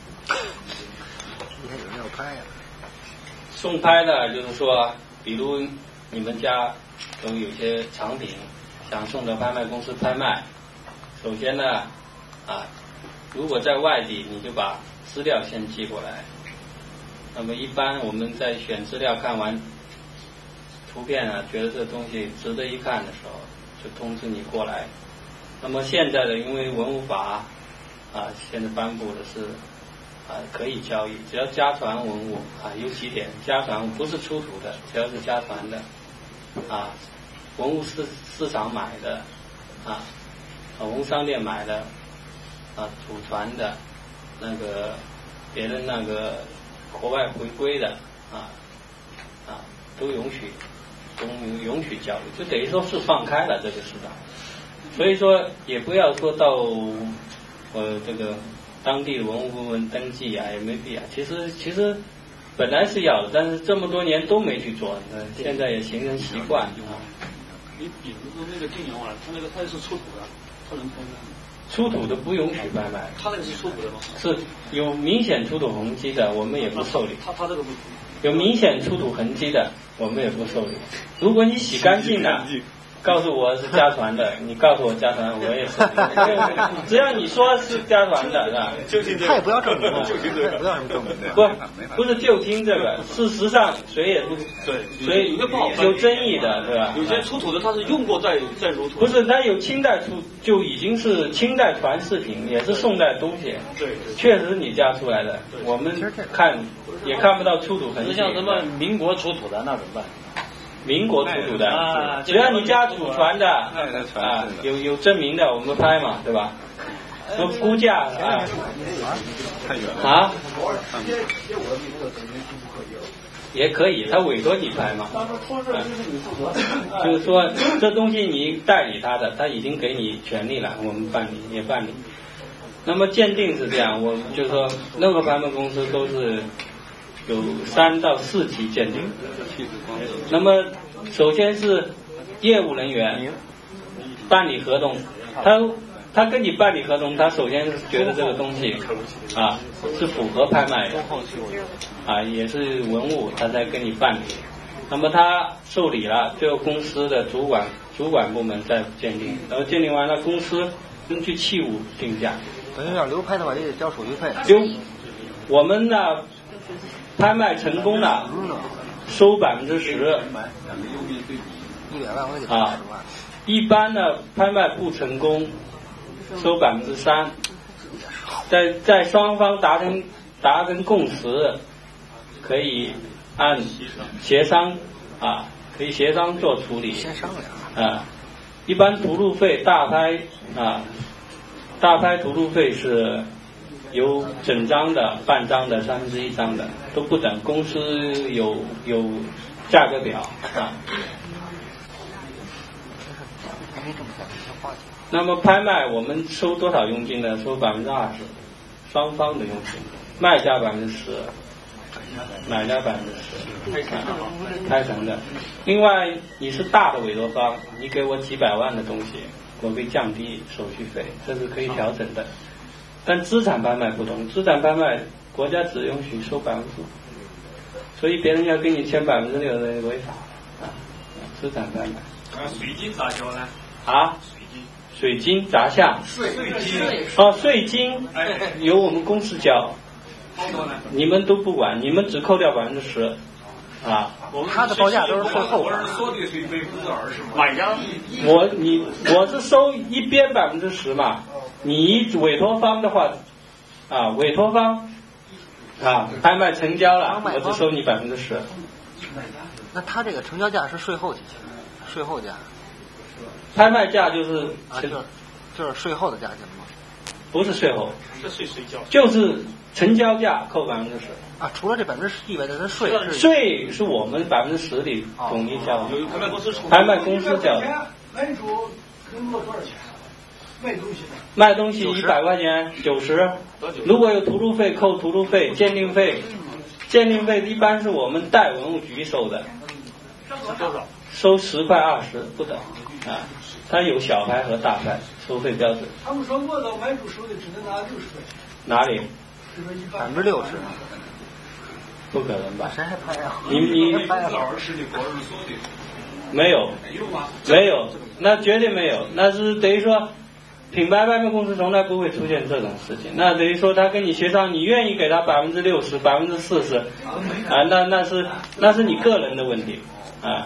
[SPEAKER 6] 今天有人要拍呀、啊。
[SPEAKER 1] 送拍的，就是说，比如你们家都有些藏品，想送到拍卖公司拍卖。首先呢，啊，如果在外地，你就把资料先寄过来。那么一般我们在选资料看完图片啊，觉得这东西值得一看的时候，就通知你过来。那么现在的因为文物法啊，现在颁布的是啊可以交易，只要家传文物啊，有几点家传不是出土的，只要是家传的啊，文物市市场买的啊，文物商店买的啊，祖传的那个别人那个国外回归的啊啊都允许都允许交易，就等于说是放开了这个市场。所以说也不要说到呃这个当地文物部门登记啊，也没必要。其实其实本来是要的，但是这么多年都没去做，呃、现在也形成习惯啊。
[SPEAKER 7] 你比如说那个晋阳啊，他那个他是出土的，他能拍卖？
[SPEAKER 1] 出土的不允许拍卖。
[SPEAKER 7] 他那个是出土的吗？
[SPEAKER 1] 是有明显出土痕迹的，我们也不受理。
[SPEAKER 7] 他他这个不。
[SPEAKER 1] 有明显出土痕迹的，我们也不受理。如果你洗干净了，告诉我是家传的，你告诉我家传，我也受理。只要你说是家传的，是吧？
[SPEAKER 6] 他也不要证明，就听这个，不要什么证明。
[SPEAKER 1] 不，不是就听这个。事实上，谁也不
[SPEAKER 7] 对，
[SPEAKER 1] 谁有争议的，对吧？
[SPEAKER 7] 有些出土的他是用过再再出土。
[SPEAKER 1] 不是，他有清代出就已经是清代传世品，也是宋代东西。
[SPEAKER 7] 对，
[SPEAKER 1] 确实你家出来的，我们看也看不到出土痕迹。
[SPEAKER 6] 像什么民国出土的那怎么办？
[SPEAKER 1] 民国出土的，
[SPEAKER 6] 啊、
[SPEAKER 1] 只要你家祖传的啊，有有证明的，我们拍嘛，对吧？说估价啊，啊，也可以，他委托你拍嘛。啊、就是说这东西你代理他的，他已经给你权利了，我们办理也办理。那么鉴定是这样，我就是说任何拍卖公司都是有三到四级鉴定。那么首先是业务人员办理合同，他他跟你办理合同，他首先是觉得这个东西啊是符合拍卖的啊，也是文物，他才跟你办理。那么他受理了，最后公司的主管主管部门再鉴定，然后鉴定完了，公司根据器物定价。
[SPEAKER 6] 等于要流拍的话，也得交手续费。
[SPEAKER 1] 就我们呢，拍卖成功了，收百分之十。
[SPEAKER 6] 一百万我得
[SPEAKER 1] 啊，一般呢，拍卖不成功，收百分之三。在在双方达成达成共识，可以按协商啊，可以协商做处理。
[SPEAKER 6] 先商量
[SPEAKER 1] 啊，一般图录费大拍啊。大拍图录费是有整张的、半张的、三分之一张的都不等，公司有有价格表啊。那么拍卖我们收多少佣金呢？收百分之二十，双方的佣金，卖家百分之十，买家百分之十，开成开成的。另外你是大的委托方，你给我几百万的东西，我可以降低手续费，这是可以调整的。但资产拍卖不同，资产拍卖国家只允许收百分之五，所以别人要跟你签百分之六的违法啊。资产拍卖。
[SPEAKER 7] 水晶咋交呢？
[SPEAKER 1] 啊？水晶砸下。
[SPEAKER 7] 税金。
[SPEAKER 1] 哦，税金由我们公司交。你们都不管，你们只扣掉百分之十。啊，
[SPEAKER 6] 他的报价都是售后，
[SPEAKER 7] 我是收的税百分之二十嘛。买家，
[SPEAKER 1] 我你我是收一边百分之十嘛，你委托方的话，啊，委托方啊，拍卖成交了，我只收你百分之十。
[SPEAKER 6] 那他这个成交价是税后几钱？税后价？
[SPEAKER 1] 拍卖价就是
[SPEAKER 6] 啊，就是就是税后的价钱吗？
[SPEAKER 1] 不是税后，
[SPEAKER 7] 这税谁交？
[SPEAKER 1] 就是成交价扣百分之十。
[SPEAKER 6] 啊，除了这百分之十以外的税是
[SPEAKER 1] 税是我们百分之十里统一交的，
[SPEAKER 7] 有拍卖公司
[SPEAKER 1] 拍卖公司交的。
[SPEAKER 8] 买主能落多少钱？卖东西的。
[SPEAKER 1] 卖东西一百块钱九十，如果有图书费扣图书费，鉴定费，鉴定费一般是我们代文物局收的，
[SPEAKER 7] 多少？
[SPEAKER 1] 收十块二十不等啊，它有小拍和大拍收费标准。
[SPEAKER 8] 他们说我到买主手里只能拿六十块钱。
[SPEAKER 1] 哪里？
[SPEAKER 6] 百分之六十。
[SPEAKER 1] 不可能吧？
[SPEAKER 6] 谁还拍啊？
[SPEAKER 1] 你你没有没有，那绝对没有，那是等于说品牌拍卖公司从来不会出现这种事情。那等于说他跟你协商，你愿意给他百分之六十、百分之四十，啊，那那是那是你个人的问题啊。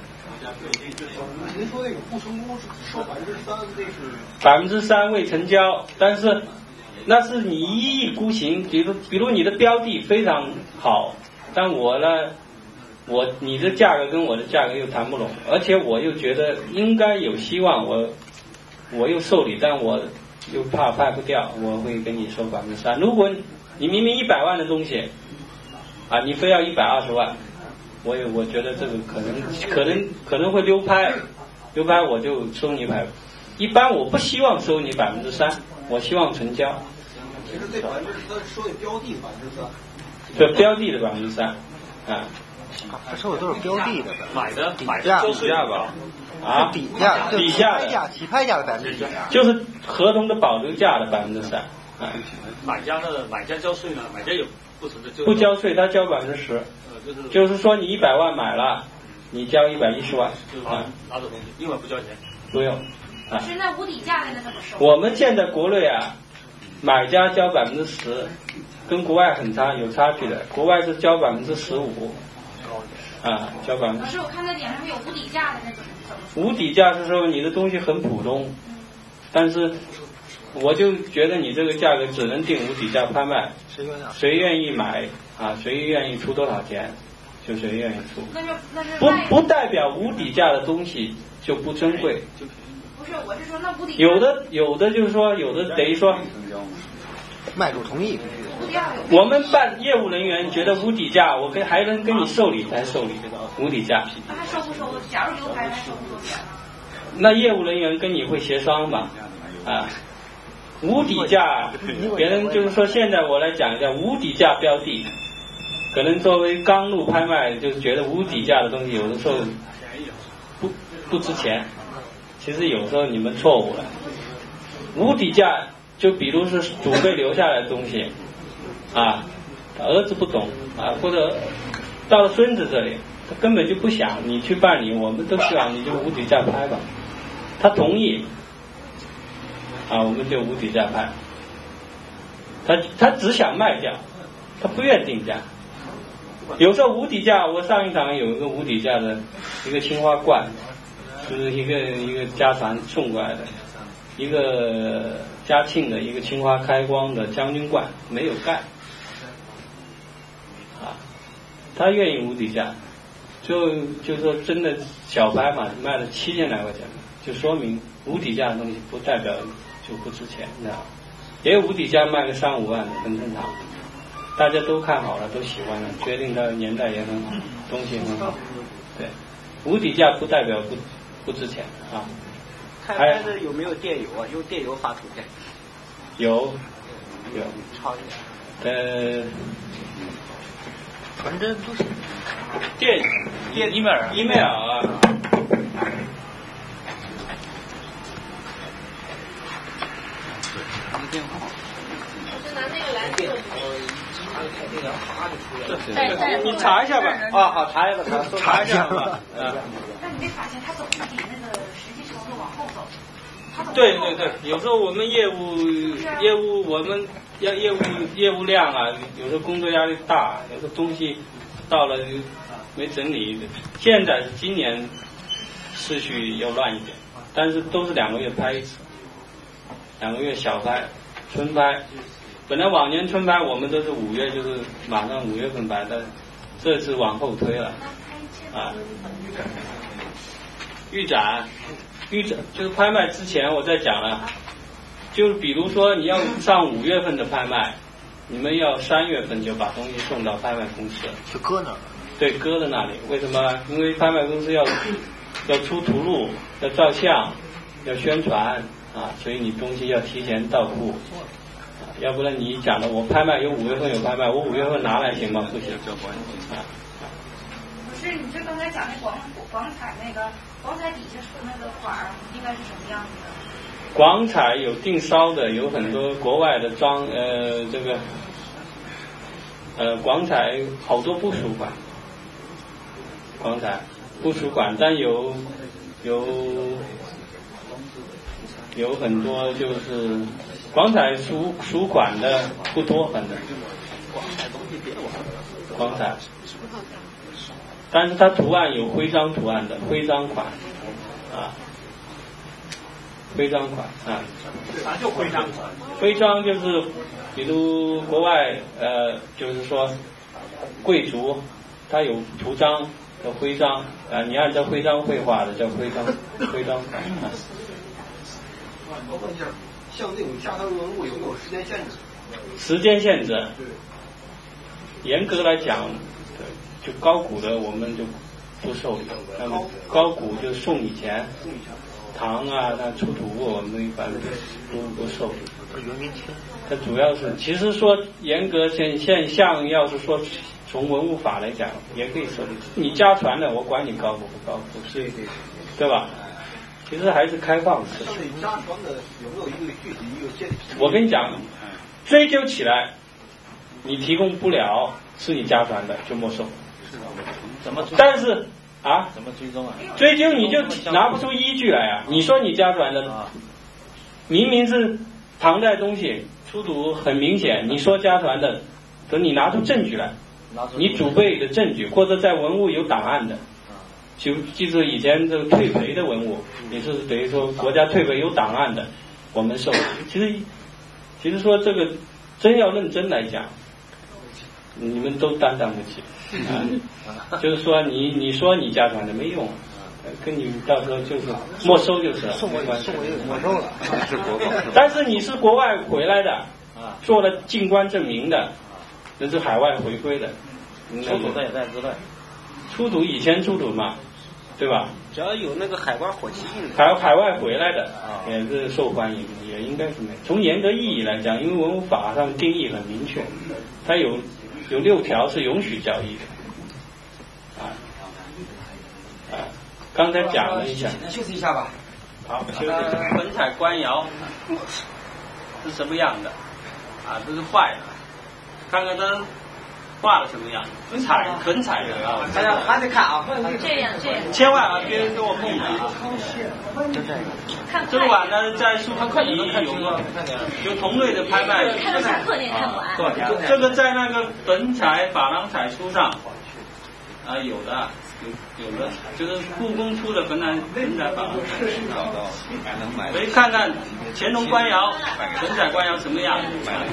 [SPEAKER 8] 您说那个不成功收百分之三，那是
[SPEAKER 1] 百分之三未成交，但是那是你一意孤行，比如比如你的标的非常好，但我呢，我你的价格跟我的价格又谈不拢，而且我又觉得应该有希望，我我又受理，但我又怕拍不掉，我会跟你收百分之三。如果你明明一百万的东西，啊，你非要一百二十万，我也我觉得这个可能可能可能会溜拍，溜拍我就收你百，一般我不希望收你百分之三，我希望成交。
[SPEAKER 8] 其实这百分之他说的标的百分之三，
[SPEAKER 1] 对标的的百分之三，啊，
[SPEAKER 6] 他收的都是标的的
[SPEAKER 7] 买的
[SPEAKER 6] 底价
[SPEAKER 1] 底价吧，啊，
[SPEAKER 6] 底价
[SPEAKER 1] 底价
[SPEAKER 6] 的价起拍价的百分之几？
[SPEAKER 1] 就是合同的保留价的百分之三，啊，
[SPEAKER 7] 买家的买家交税呢？买家有不存在就
[SPEAKER 1] 不交税，他交百分之十，
[SPEAKER 7] 就是
[SPEAKER 1] 就是说你一百万买了，你交一百一十万，
[SPEAKER 7] 就是
[SPEAKER 1] 啊，
[SPEAKER 7] 拿走东西，另外不交钱。
[SPEAKER 1] 不用，啊，
[SPEAKER 3] 是那无底价的那怎么收？
[SPEAKER 1] 我们现在国内啊，买家交百分之十，跟国外很差，有差距的，国外是交百分之十五，啊，交百分之。
[SPEAKER 3] 老师，我看那点上有无底价的那怎么怎么收？
[SPEAKER 1] 无底价是说你的东西很普通，但是我就觉得你这个价格只能定无底价拍卖，谁愿意买啊，谁愿意出多少钱，就谁愿意出。
[SPEAKER 3] 那就那是
[SPEAKER 1] 不
[SPEAKER 3] 卖
[SPEAKER 1] 不代表无底价的东西就不珍贵。
[SPEAKER 3] 不是，我是说那无底价
[SPEAKER 1] 有的有的就是说有的等于说
[SPEAKER 6] 卖主同意。
[SPEAKER 3] 无底价有
[SPEAKER 1] 我们办业务人员觉得无底价，我跟还能跟你受理才受理无底价。
[SPEAKER 3] 那还收不收？假如流拍还收不收钱？
[SPEAKER 1] 那业务人员跟你会协商嘛？啊，无底价，别人就是说现在我来讲一下无底价标的，可能作为刚入拍卖，就是觉得无底价的东西有的时候不不值钱。其实有时候你们错误了，无底价就比如是祖辈留下来的东西，啊，儿子不懂啊，或者到了孙子这里，他根本就不想你去办理，我们都希望你就无底价拍吧，他同意，啊，我们就无底价拍，他他只想卖价，他不愿定价。有时候无底价，我上一场有一个无底价的一个青花罐。就是一个一个家传送过来的，一个嘉庆的一个青花开光的将军罐，没有盖，啊，他愿意无底价，就就说真的小拍嘛，卖了七千来块钱，就说明无底价的东西不代表就不值钱，你知道吗？也有无底价卖个三五万的，很正常，大家都看好了，都喜欢了，决定它的年代也很好，东西很好，对，无底价不代表不。不值钱啊！
[SPEAKER 6] 看看这有没有电邮啊？用电邮发图片。
[SPEAKER 1] 有，有。
[SPEAKER 6] 抄一
[SPEAKER 1] 下。呃，
[SPEAKER 6] 传真不行。
[SPEAKER 1] 电电 email email 啊。
[SPEAKER 3] 电话。是拿那个来电。
[SPEAKER 1] 你查一下吧。啊，好，查一下吧，查一下吧。
[SPEAKER 3] 嗯。但你没发现他总是比那个实际时候都往后走？
[SPEAKER 1] 对对对，有时候我们业务业务我们业业务业务量啊，有时候工作压力大，有时候东西到了没整理。现在今年秩序要乱一点，但是都是两个月拍一次，两个月小拍、春拍， 本来往年春拍我们都是五月，就是马上五月份拍，但这次往后推了啊。预展，预展就是拍卖之前我在讲了，就是比如说你要上五月份的拍卖，你们要三月份就把东西送到拍卖公司，
[SPEAKER 6] 就搁那儿。
[SPEAKER 1] 对，搁在那里。为什么？因为拍卖公司要要出图录，要照相，要宣传啊，所以你东西要提前到库。要不然你讲的我拍卖有五月份有拍卖，我五月份拿来行吗？不行。啊。
[SPEAKER 3] 不是，你这刚才讲那广广彩那个广彩底下出那个款儿，应该是什么样子的？
[SPEAKER 1] 广彩有定烧的，有很多国外的装呃这个呃广彩好多不属款，广彩不属款，但有有有很多就是广彩属属款的不多，反正广彩，但是它图案有徽章图案的徽章款啊。徽章款啊，
[SPEAKER 9] 啥叫徽章款？
[SPEAKER 1] 徽章就是，比如国外呃，就是说贵族他有图章的徽章啊，你按照徽章绘画的叫徽章徽章款啊。
[SPEAKER 9] 我问一下，像这种家传文物有没有时间限制？
[SPEAKER 1] 时间限制，严格来讲，就高古的我们就不受理，那么高古就送以前。唐啊，它出土物我们一般都不受理。
[SPEAKER 6] 它元明清。
[SPEAKER 1] 它主要是，其实说严格现现象，要是说从文物法来讲，也可以受理。你家传的，我管你高古不高古，对对对吧？其实还是开放的。
[SPEAKER 9] 像你家传的有没有一个具体一个限制？
[SPEAKER 1] 我跟你讲，追究起来，你提供不了是你家传的就没收。
[SPEAKER 2] 怎么？
[SPEAKER 1] 但是。啊？
[SPEAKER 2] 怎么追踪啊？
[SPEAKER 1] 追究你就拿不出依据来啊！你说你家传的，明明是唐代东西，出土很明显，你说家传的，等你拿出证据来，你祖辈的证据，或者在文物有档案的，就记住以前这个退赔的文物，你是等于说国家退赔有档案的，我们收。其实，其实说这个真要认真来讲，你们都担当不起。啊，就是说你你说你家传的没用，跟你到时候就是没收就是了，没关系，
[SPEAKER 6] 没收了。
[SPEAKER 1] 但是你是国外回来的，做了进关证明的，那是海外回归的，
[SPEAKER 2] 出土的也在之内。
[SPEAKER 1] 出土以前出土嘛，对吧？
[SPEAKER 6] 只要有那个海关火器，
[SPEAKER 1] 海海外回来的也是受欢迎，也应该是没。从严格意义来讲，因为文物法上定义很明确，它有。有六条是允许交易的，啊啊，刚才讲了一下，
[SPEAKER 4] 休息一下吧。
[SPEAKER 1] 好，休息。粉彩官窑是什么样的？啊，这是坏的，看看它画的什么样，彩粉彩的啊。
[SPEAKER 4] 大家还得看啊，
[SPEAKER 3] 这样这样。
[SPEAKER 1] 千万啊，别人跟我碰瓷啊。
[SPEAKER 6] 就这个。
[SPEAKER 1] 这个碗呢，在书法里有个有同类的拍卖。
[SPEAKER 3] 看得上课你也看不完。
[SPEAKER 1] 对，这个在那个粉彩、珐琅彩书上啊有的，有有的，就是故宫出的粉彩、粉彩、珐琅彩。所以看看乾隆官窑、粉彩官窑什么样。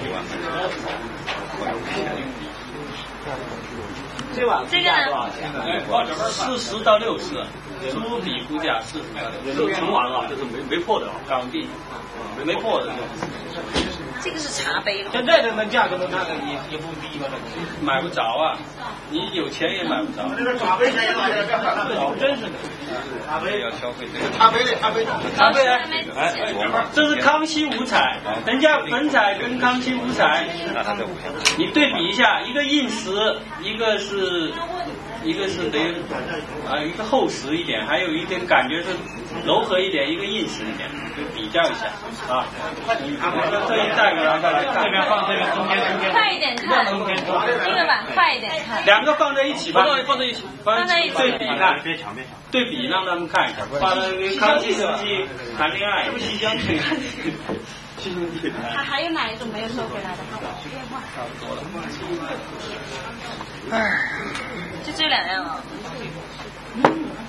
[SPEAKER 3] 这碗这个呢？
[SPEAKER 1] 四十到六十，书底估价四十到六十，
[SPEAKER 7] 成完了，就是没没破的，
[SPEAKER 1] 港币，没破的。
[SPEAKER 3] 这个是茶杯了。
[SPEAKER 9] 现在这门价格能看看也也不低吧？
[SPEAKER 1] 买不着啊，你有钱也买不着。
[SPEAKER 9] 这个茶杯钱也老些，
[SPEAKER 1] 老真是的。
[SPEAKER 2] 茶杯要消费，
[SPEAKER 9] 茶杯的茶杯，
[SPEAKER 1] 茶杯哎，这是康熙五彩，人家粉彩跟康熙五彩，你对比一下，一个硬实，一个是。一个是等于啊，一个厚实一点，还有一点感觉是柔和一点，一个硬实一点，就比较一下啊。我特意带给大家来看，这边放这个中间中间，
[SPEAKER 3] 快一点看，这个碗快一点看，
[SPEAKER 1] 两个放在一起吧，放在一起，
[SPEAKER 3] 放在一起
[SPEAKER 1] 对比看，
[SPEAKER 7] 别抢别抢，
[SPEAKER 1] 对比让他们看一下，放在康熙时期谈恋爱，这不西厢记。
[SPEAKER 3] 还还有哪一种没有收回来的？电话。
[SPEAKER 1] 差不多了。
[SPEAKER 3] 就这两样啊。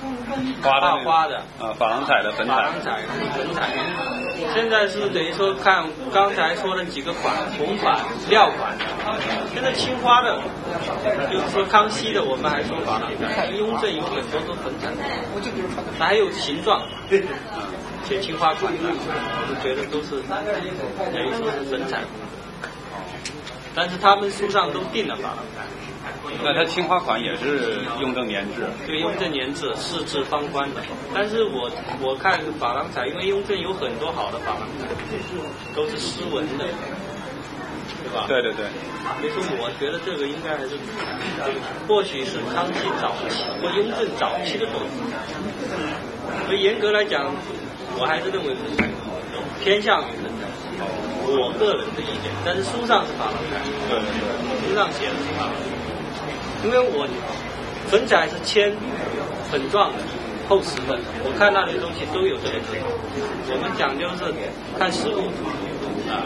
[SPEAKER 2] 花的那个
[SPEAKER 1] 花的
[SPEAKER 2] 啊，珐琅彩的粉彩。
[SPEAKER 1] 珐琅彩、粉彩。现在是等于说看刚才说的几个款，红款、料款。现在青花的，就是说康熙的，我们还说珐琅彩，雍正有很多都粉彩，它还有形状，写青花款的，我就觉得都是等于说是粉彩。但是他们书上都定了珐琅彩。
[SPEAKER 2] 那它青花款也是雍正年制？
[SPEAKER 1] 对，雍正年制，四至方官的。但是我我看珐琅彩，因为雍正有很多好的珐琅彩，都是诗文的，对吧？
[SPEAKER 2] 对对对。
[SPEAKER 1] 所以说，我觉得这个应该还是，或许是康熙早期或雍正早期的作品。所以严格来讲，我还是认为是偏向于粉彩。我个人的意见，但是书上是珐琅彩，
[SPEAKER 2] 对对对，
[SPEAKER 1] 书上写的是珐琅彩，因为我粉彩是铅粉状的、厚实的，我看那里东西都有这个特点。我们讲究是看实物啊，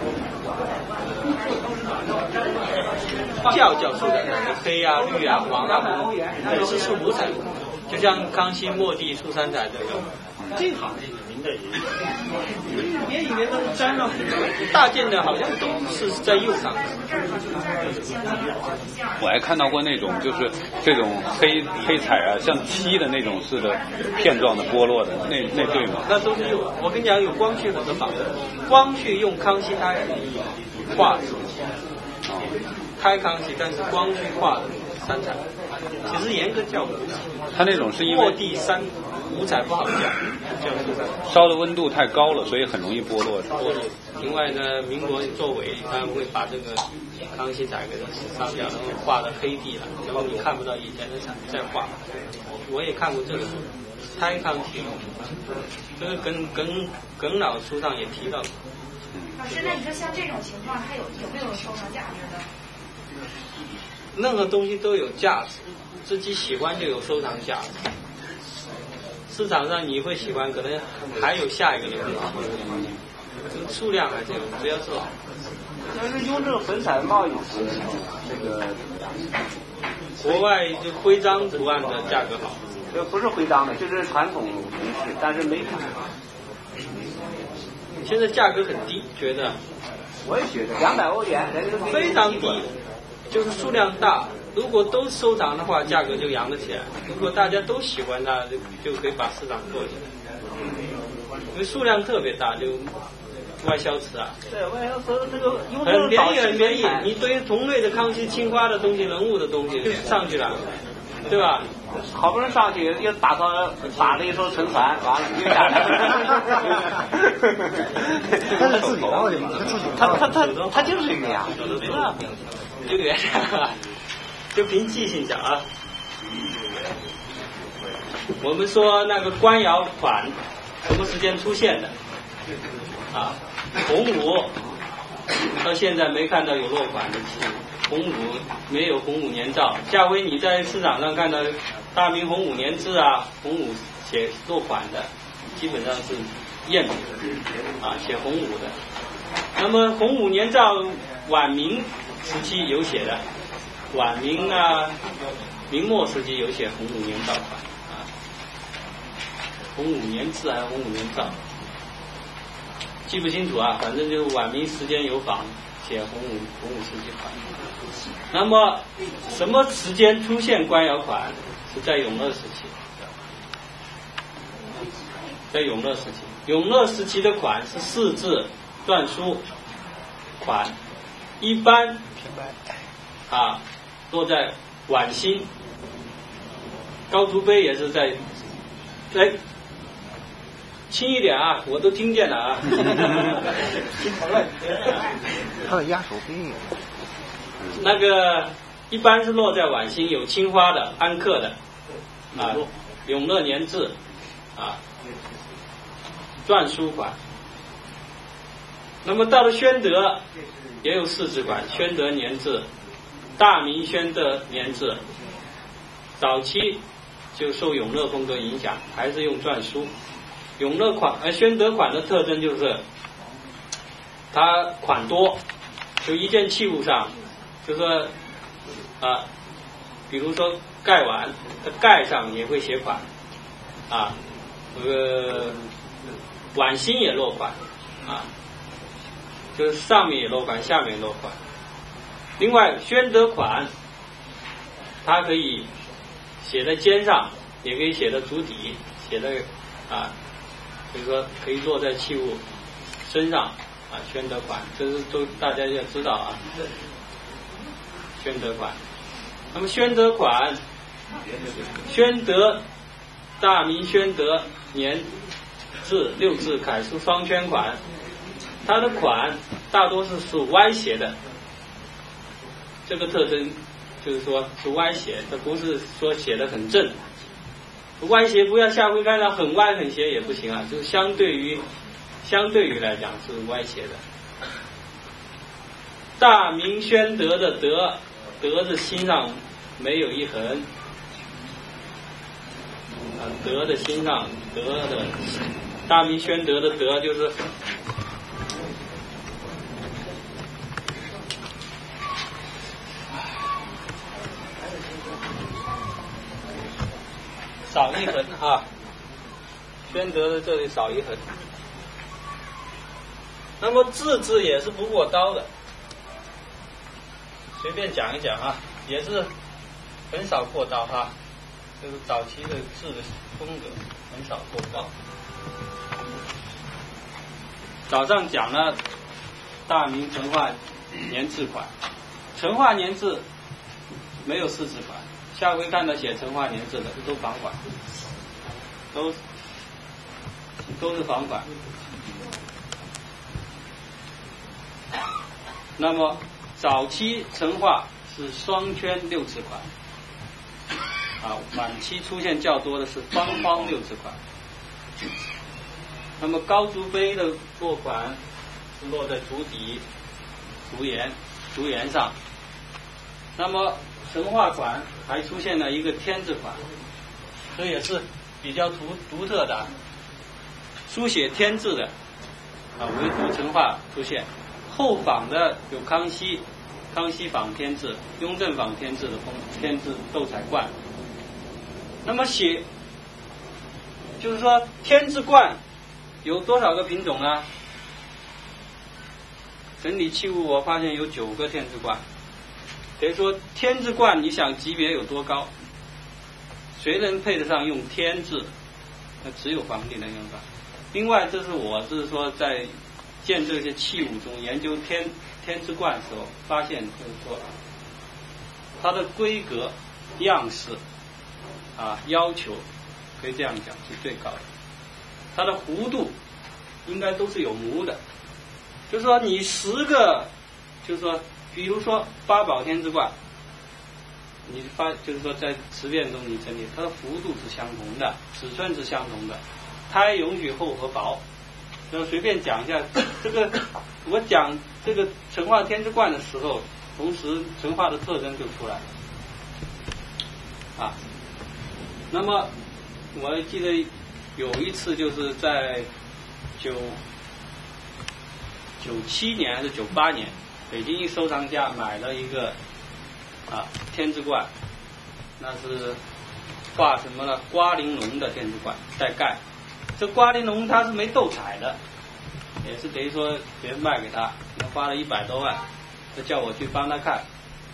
[SPEAKER 1] 叫叫素的黑啊、绿啊、黄啊，不是素五彩，就像康熙末帝出三彩这种。这行您的别以为都是沾上大件的，好像都是在釉上。
[SPEAKER 2] 我还看到过那种就是这种黑黑彩啊，像漆的那种似的片状的剥落的，那那对吗？
[SPEAKER 1] 那都是釉。我跟你讲，有光绪和的仿，光绪用康熙胎画的，胎康熙，但是光绪画的三彩，其实严格叫五彩。
[SPEAKER 2] 它那种是因为
[SPEAKER 1] 末帝三五彩不好叫，叫五彩。
[SPEAKER 2] 烧的温度太高了，所以很容易剥落。
[SPEAKER 1] 剥落。另外呢，民国作伪，他们会把这个康熙彩给它烧掉，然后画的黑地了，然后你看不到以前的彩再画。我也看过这个胎康熙，这个耿耿耿老书上也提到过。
[SPEAKER 3] 老师，那你说像这种情况，它有有没有收藏价值呢？
[SPEAKER 1] 任何东西都有价值，自己喜欢就有收藏价值。市场上你会喜欢，可能还有下一个流行，数量还是有，不要说。
[SPEAKER 9] 但是雍正粉彩贸易是这个
[SPEAKER 1] 国外就徽章图案的价格好，
[SPEAKER 9] 这不是徽章的，就是传统形式，但是没品。
[SPEAKER 1] 现在价格很低，觉得。
[SPEAKER 9] 我也觉得两百欧元，人家都
[SPEAKER 1] 非常低，就是数量大。如果都收藏的话，价格就扬得起来；如果大家都喜欢它，就就可以把市场做起来。因为数量特别大，就外销瓷啊。
[SPEAKER 9] 对，外销瓷这个
[SPEAKER 1] 很便宜，很便宜。你对于同类的康熙、青花的东西、人物的东西，就上去了，对吧？
[SPEAKER 9] 好不容易上去，又打到打了一艘沉船，完了又下来。
[SPEAKER 6] 他是自己捞的嘛？
[SPEAKER 9] 他他他他就是这个样，
[SPEAKER 1] 这个就凭记性讲啊。我们说那个官窑款什么时间出现的啊？洪武到现在没看到有落款的，洪武没有洪武年造。下回你在市场上看到大明洪武年制啊，洪武写落款的，基本上是赝品啊，写洪武的。那么洪武年造晚明时期有写的。晚明啊，明末时期有写洪武年造款啊，洪武年制还是洪武年造，记不清楚啊，反正就是晚明时间有仿写洪武洪武时期款。那么什么时间出现官窑款？是在永乐时期，在永乐时期，永乐时期的款是四字篆书款，一般啊。落在晚清，高图碑也是在，哎，轻一点啊，我都听见了啊。
[SPEAKER 6] 他的压手碑。
[SPEAKER 1] 那个一般是落在晚清，有青花的、安刻的，啊，永乐年制，啊，篆书款。那么到了宣德，也有四字款，宣德年制。大明宣德年制，早期就受永乐风格影响，还是用篆书。永乐款呃宣德款的特征就是它款多，就一件器物上，就说啊、呃，比如说盖碗，它盖上也会写款， 啊，这个碗心也落款啊，就是上面也落款，下面也落款。另外宣德款，它可以写在肩上，也可以写在足底，写在啊，所以说可以落在器物身上啊。宣德款，这是都大家要知道啊。宣德款，那么宣德款，宣德大明宣德年制六字楷书双宣款，它的款大多是是歪斜的，这个特征就是说是歪斜，它不是说写的很正。歪斜不要下回看到很歪很斜也不行啊，就是相对于相对于来讲是歪斜的。大明宣德的德，德的心上没有一横，啊，德的心上，德的大明宣德的德就是少一横啊，宣德的这里少一横。那么字字也是不过刀的，随便讲一讲啊，也是很少过刀哈，这是早期的字的风格，很少过刀。早上讲了大明成化年制款，成化年制没有四字款，下回看到写成化年制的都仿款，都都是仿款。那么早期成化是双圈六字款，啊，晚期出现较多的是方方六字款。那么高足碑的落款是落在足底、足沿、足沿上。那么成化款还出现了一个天字款，这也是比较独独特的，书写天字的啊，唯独成化出现。后仿的有康熙，康熙仿天字，雍正仿天字的风天字斗彩冠。那么写就是说天字冠有多少个品种呢？整理器物我发现有九个天字冠，等于说天字冠你想级别有多高？谁能配得上用天字？那只有皇帝能用上。另外，这是我是说在见这些器物中研究天天之冠的时候发现，就是说它的规格、样式啊要求，可以这样讲是最高的。它的弧度应该都是有模的，就是说你十个，就是说比如说八宝天之冠，你发就是说在词典中你整理，它的弧度是相同的，尺寸是相同的，胎容许厚和薄。就随便讲一下这个，我讲这个成化天之冠的时候，同时成化的特征就出来了啊。那么我记得有一次就是在九九七年还是九八年，北京一收藏家买了一个啊天之冠，那是画什么呢？瓜玲珑的天之冠带盖。这瓜玲珑它是没斗彩的，也是等于说别人卖给他，他花了一百多万，他叫我去帮他看。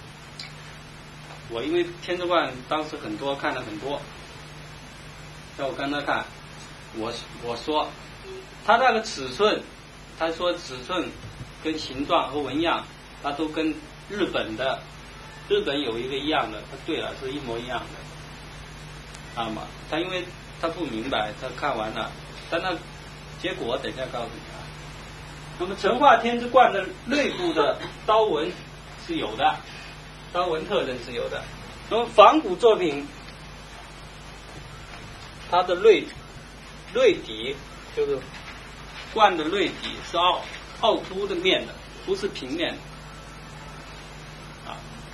[SPEAKER 1] 我因为天之冠当时很多，看了很多，叫我跟他看，我我说他那个尺寸，他说尺寸跟形状和纹样，他都跟日本的，日本有一个一样的，他对了是一模一样的，啊嘛，他因为他不明白，他看完了，但那结果等一下告诉你啊。那么成化天之冠的内部的刀纹是有的，刀纹特征是有的。那么仿古作品，它的内内底就是冠的内底是凹凹凸的面的，不是平面的啊。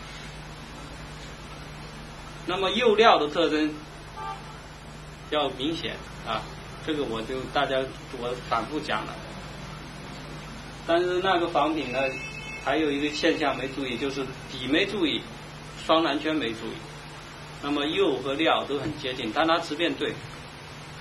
[SPEAKER 1] 那么釉料的特征要明显啊，这个我就大家我反复讲了。但是那个仿品呢，还有一个现象没注意，就是底没注意，双蓝圈没注意。那么釉和料都很接近，但它词变对，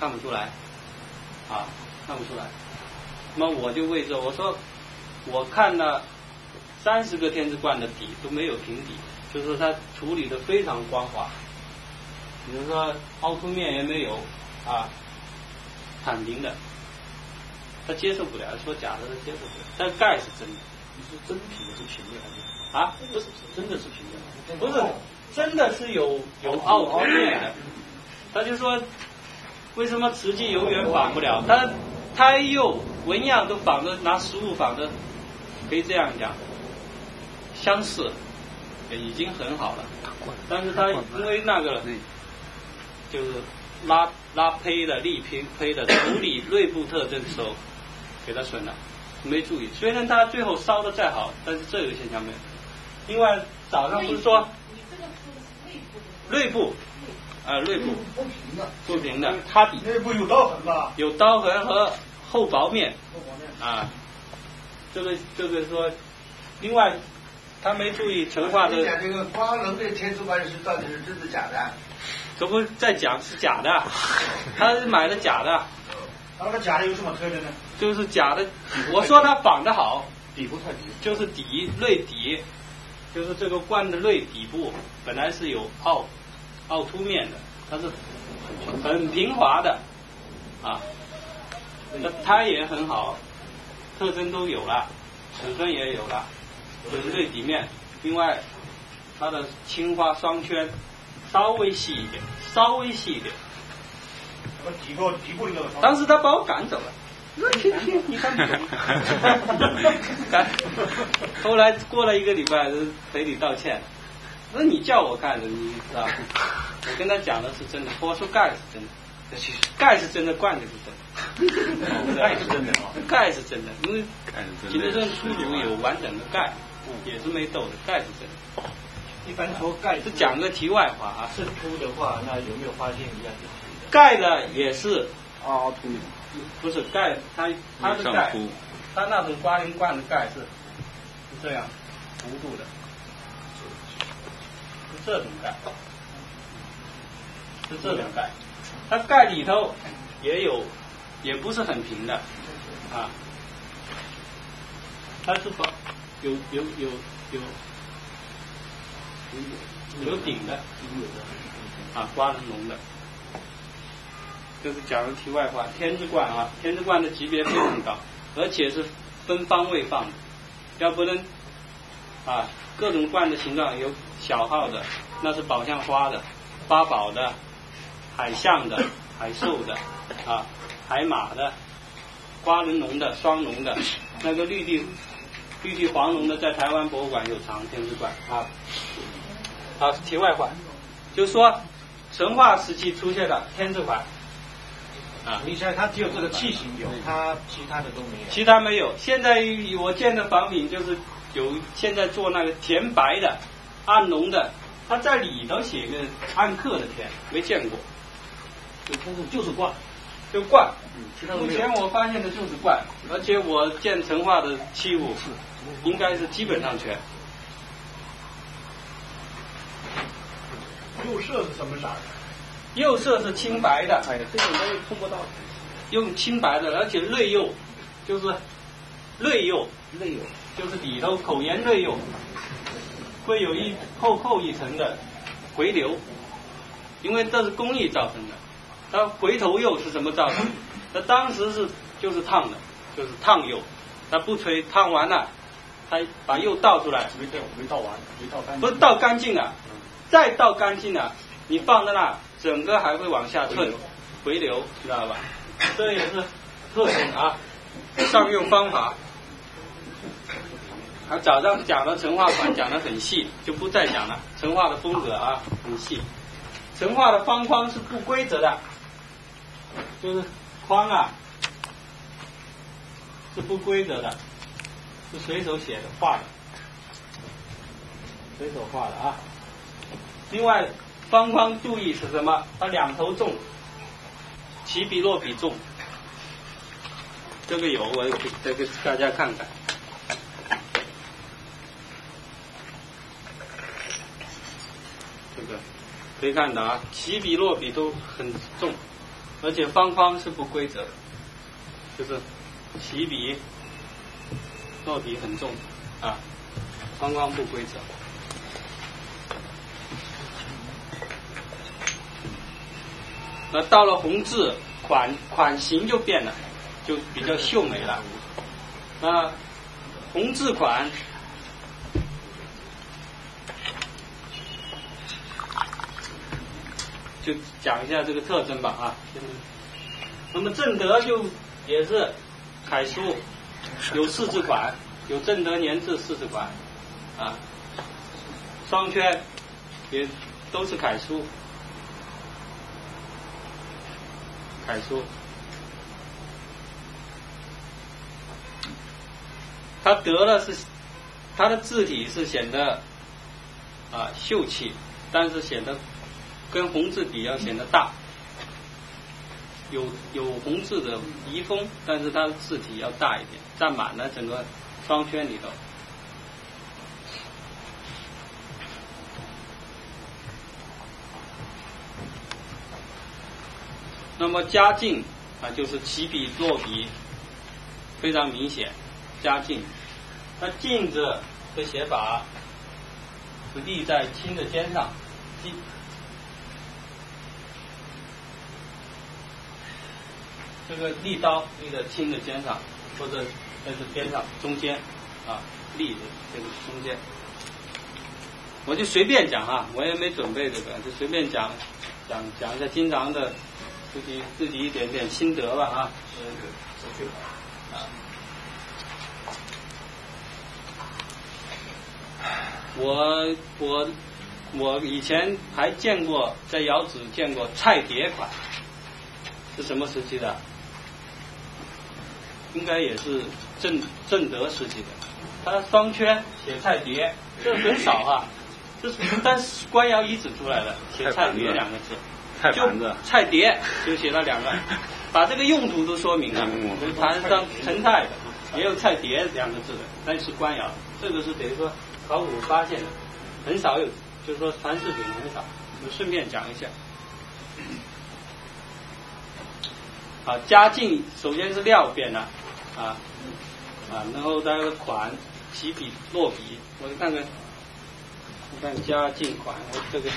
[SPEAKER 1] 看不出来，啊，看不出来。那么我就为这，我说我看了三十个天之冠的底都没有平底，就是它处理的非常光滑，比如说凹凸面也没有啊，坦平的，他接受不了，说假的他接受不了，但钙是真的。
[SPEAKER 7] 你是真平的是平的还是？
[SPEAKER 1] 啊，
[SPEAKER 7] 不是，真的是平的。
[SPEAKER 1] 不是，真的是有有凹凸面的。他就说，为什么瓷器永远仿不了？他胎釉纹样都仿的，拿实物仿的，可以这样讲，相似，已经很好了。但是他因为那个就是拉拉胚的、立胚胚的处理内部特征的时候，给它损了，没注意。虽然他最后烧的再好，但是这个现象没有。另外早上不是说内部啊，内部
[SPEAKER 8] 不平的，
[SPEAKER 1] 不平的，它底
[SPEAKER 8] 内部有刀痕吧？
[SPEAKER 1] 有刀痕和厚薄面啊，这个这个说，另外他没注意成化的。
[SPEAKER 10] 你讲这个光荣的天之冠是到底是真的假的？
[SPEAKER 1] 这不在讲是假的，他是买的假的。
[SPEAKER 8] 那个假的有什么特征呢？
[SPEAKER 1] 就是假的，我说他仿的好，
[SPEAKER 7] 底部太低，
[SPEAKER 1] 就是底内底，就是这个冠的内底部本来是有凹凹凸面的，它是很平滑的啊，那胎也很好，特征都有了，尺寸也有了，就是内底面。另外，它的青花双圈稍微细一点，稍微细一点。
[SPEAKER 8] 底部底部那个。
[SPEAKER 1] 当时他把我赶走了。你看不懂，后来过了一个礼拜，赔礼道歉。那你叫我看的，你知道？我跟他讲的是真的，我说钙是真的，钙是真的，冠就是真的，
[SPEAKER 7] 钙是真的啊，
[SPEAKER 1] 钙是真的，因为景德镇出土有完整的钙，也是没斗的，钙是真的。
[SPEAKER 7] 一般说钙
[SPEAKER 1] 是讲个题外话啊，
[SPEAKER 7] 渗出的话，那有没有发现一样？
[SPEAKER 1] 钙呢也是
[SPEAKER 7] 凹凸。
[SPEAKER 1] 不是钙，它它的钙，它那种瓜林冠的钙是是这样弧度的，是这种钙，是这种钙。它钙里头也有，也不是很平的啊，它是把有有有有有有顶的啊，瓜是浓的。这是讲个题外话，天之冠啊，天之冠的级别非常高，而且是分方位放的，要不能啊，各种冠的形状有小号的，那是宝相花的，八宝的，海象的，海兽的啊，海马的，瓜轮龙的，双龙的，那个绿地绿地黄龙的，在台湾博物馆有藏天之冠啊。啊，题外话，就是说神话时期出现的天之环。啊，
[SPEAKER 8] 你现在它只有这个器型有，它其他的都没有。
[SPEAKER 1] 其他没有。现在我见的仿品就是有，现在做那个填白的、按龙的，它在里头写个按克的填，没见过。
[SPEAKER 7] 就它是就是冠，
[SPEAKER 1] 就冠。
[SPEAKER 7] 嗯，其他都没有。
[SPEAKER 1] 目前我发现的就是冠，而且我见成化的器物应该是基本上全。
[SPEAKER 8] 釉色是什么色的？
[SPEAKER 1] 釉色是青白的，
[SPEAKER 7] 哎，这种东西碰不到。
[SPEAKER 1] 用青白的，而且内釉就是内釉，
[SPEAKER 7] 内釉
[SPEAKER 1] 就是里头口沿内釉会有一厚厚一层的回流，因为这是工艺造成的。它回头釉是怎么造成的？那当时是就是烫的，就是烫釉，它不吹，烫完了，它把釉倒出来，
[SPEAKER 7] 没倒没倒完，没倒干净，
[SPEAKER 1] 不是倒干净了，再倒干净了，你放在那。整个还会往下退，回流，知道吧？这也是特点啊，上釉方法。啊，早上讲的成化款讲的很细，就不再讲了。成化的风格啊，很细。成化的方框是不规则的，就是框啊是不规则的，是随手写的画的，随手画的啊。另外。方框注意是什么？它两头重，起笔落笔重。这个有，我再给大家看看。这个可以看到啊，起笔落笔都很重， 而且方框是不规则的，就是起笔、落笔很重啊，方框不规则。那到了红字，款款型就变了，就比较秀美了。那红字款就讲一下这个特征吧啊。那么正德就也是楷书，有四字款，有正德年制四字款啊，双圈也都是楷书，楷书。它德了是它的字体是显得啊秀气，但是显得跟红字比要显得大，有有红字的遗风，但是它的字体要大一点，占满了整个双圈里头。那么嘉靖啊，就是起笔落笔非常明显。嘉靖，那靖字的写法是立在亲的肩上，记这个立刀立在亲的肩上，或者在这边上中间啊，立的这个中间。我就随便讲啊，我也没准备这个，就随便讲讲讲一下经常的自己自己一点点心得吧啊。啊。我我我以前还见过，在窑址见过菜碟款，是什么时期的？应该也是正正德时期的。它双圈写菜碟，这很少啊，这是但是官窑遗址出来的，写菜碟两个字，
[SPEAKER 2] 菜盘子，
[SPEAKER 1] 菜碟就写了两个，把这个用途都说明了。就是盘上盛菜的，也有菜碟两个字的，但是官窑，这个是等于说。考古发现的很少有，就是说传世品很少，就顺便讲一下。啊，嘉靖首先是料变了，啊啊，然后它的款起笔落笔，我看看，我看嘉靖款，我这个。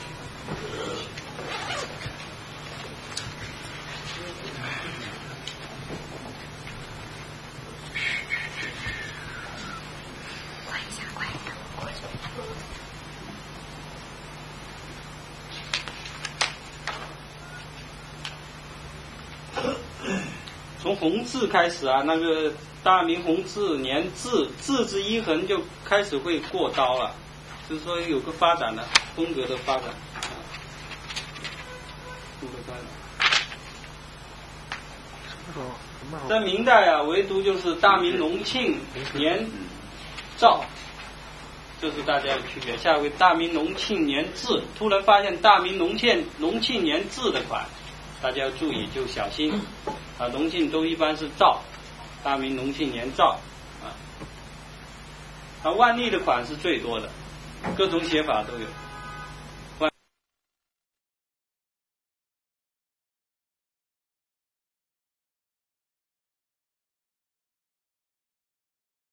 [SPEAKER 1] 从红字开始啊，那个大明红字年字字字一横就开始会过刀了，就是说有个发展的风格的发展。风格发展。在明代啊，唯独就是大明隆庆年诏，这是大家的区别。下回大明隆庆年制，突然发现大明隆庆隆庆年制的款，大家要注意，就小心。啊，隆庆都一般是诏，大明隆庆年诏啊。啊，万历的款是最多的，各种写法都有。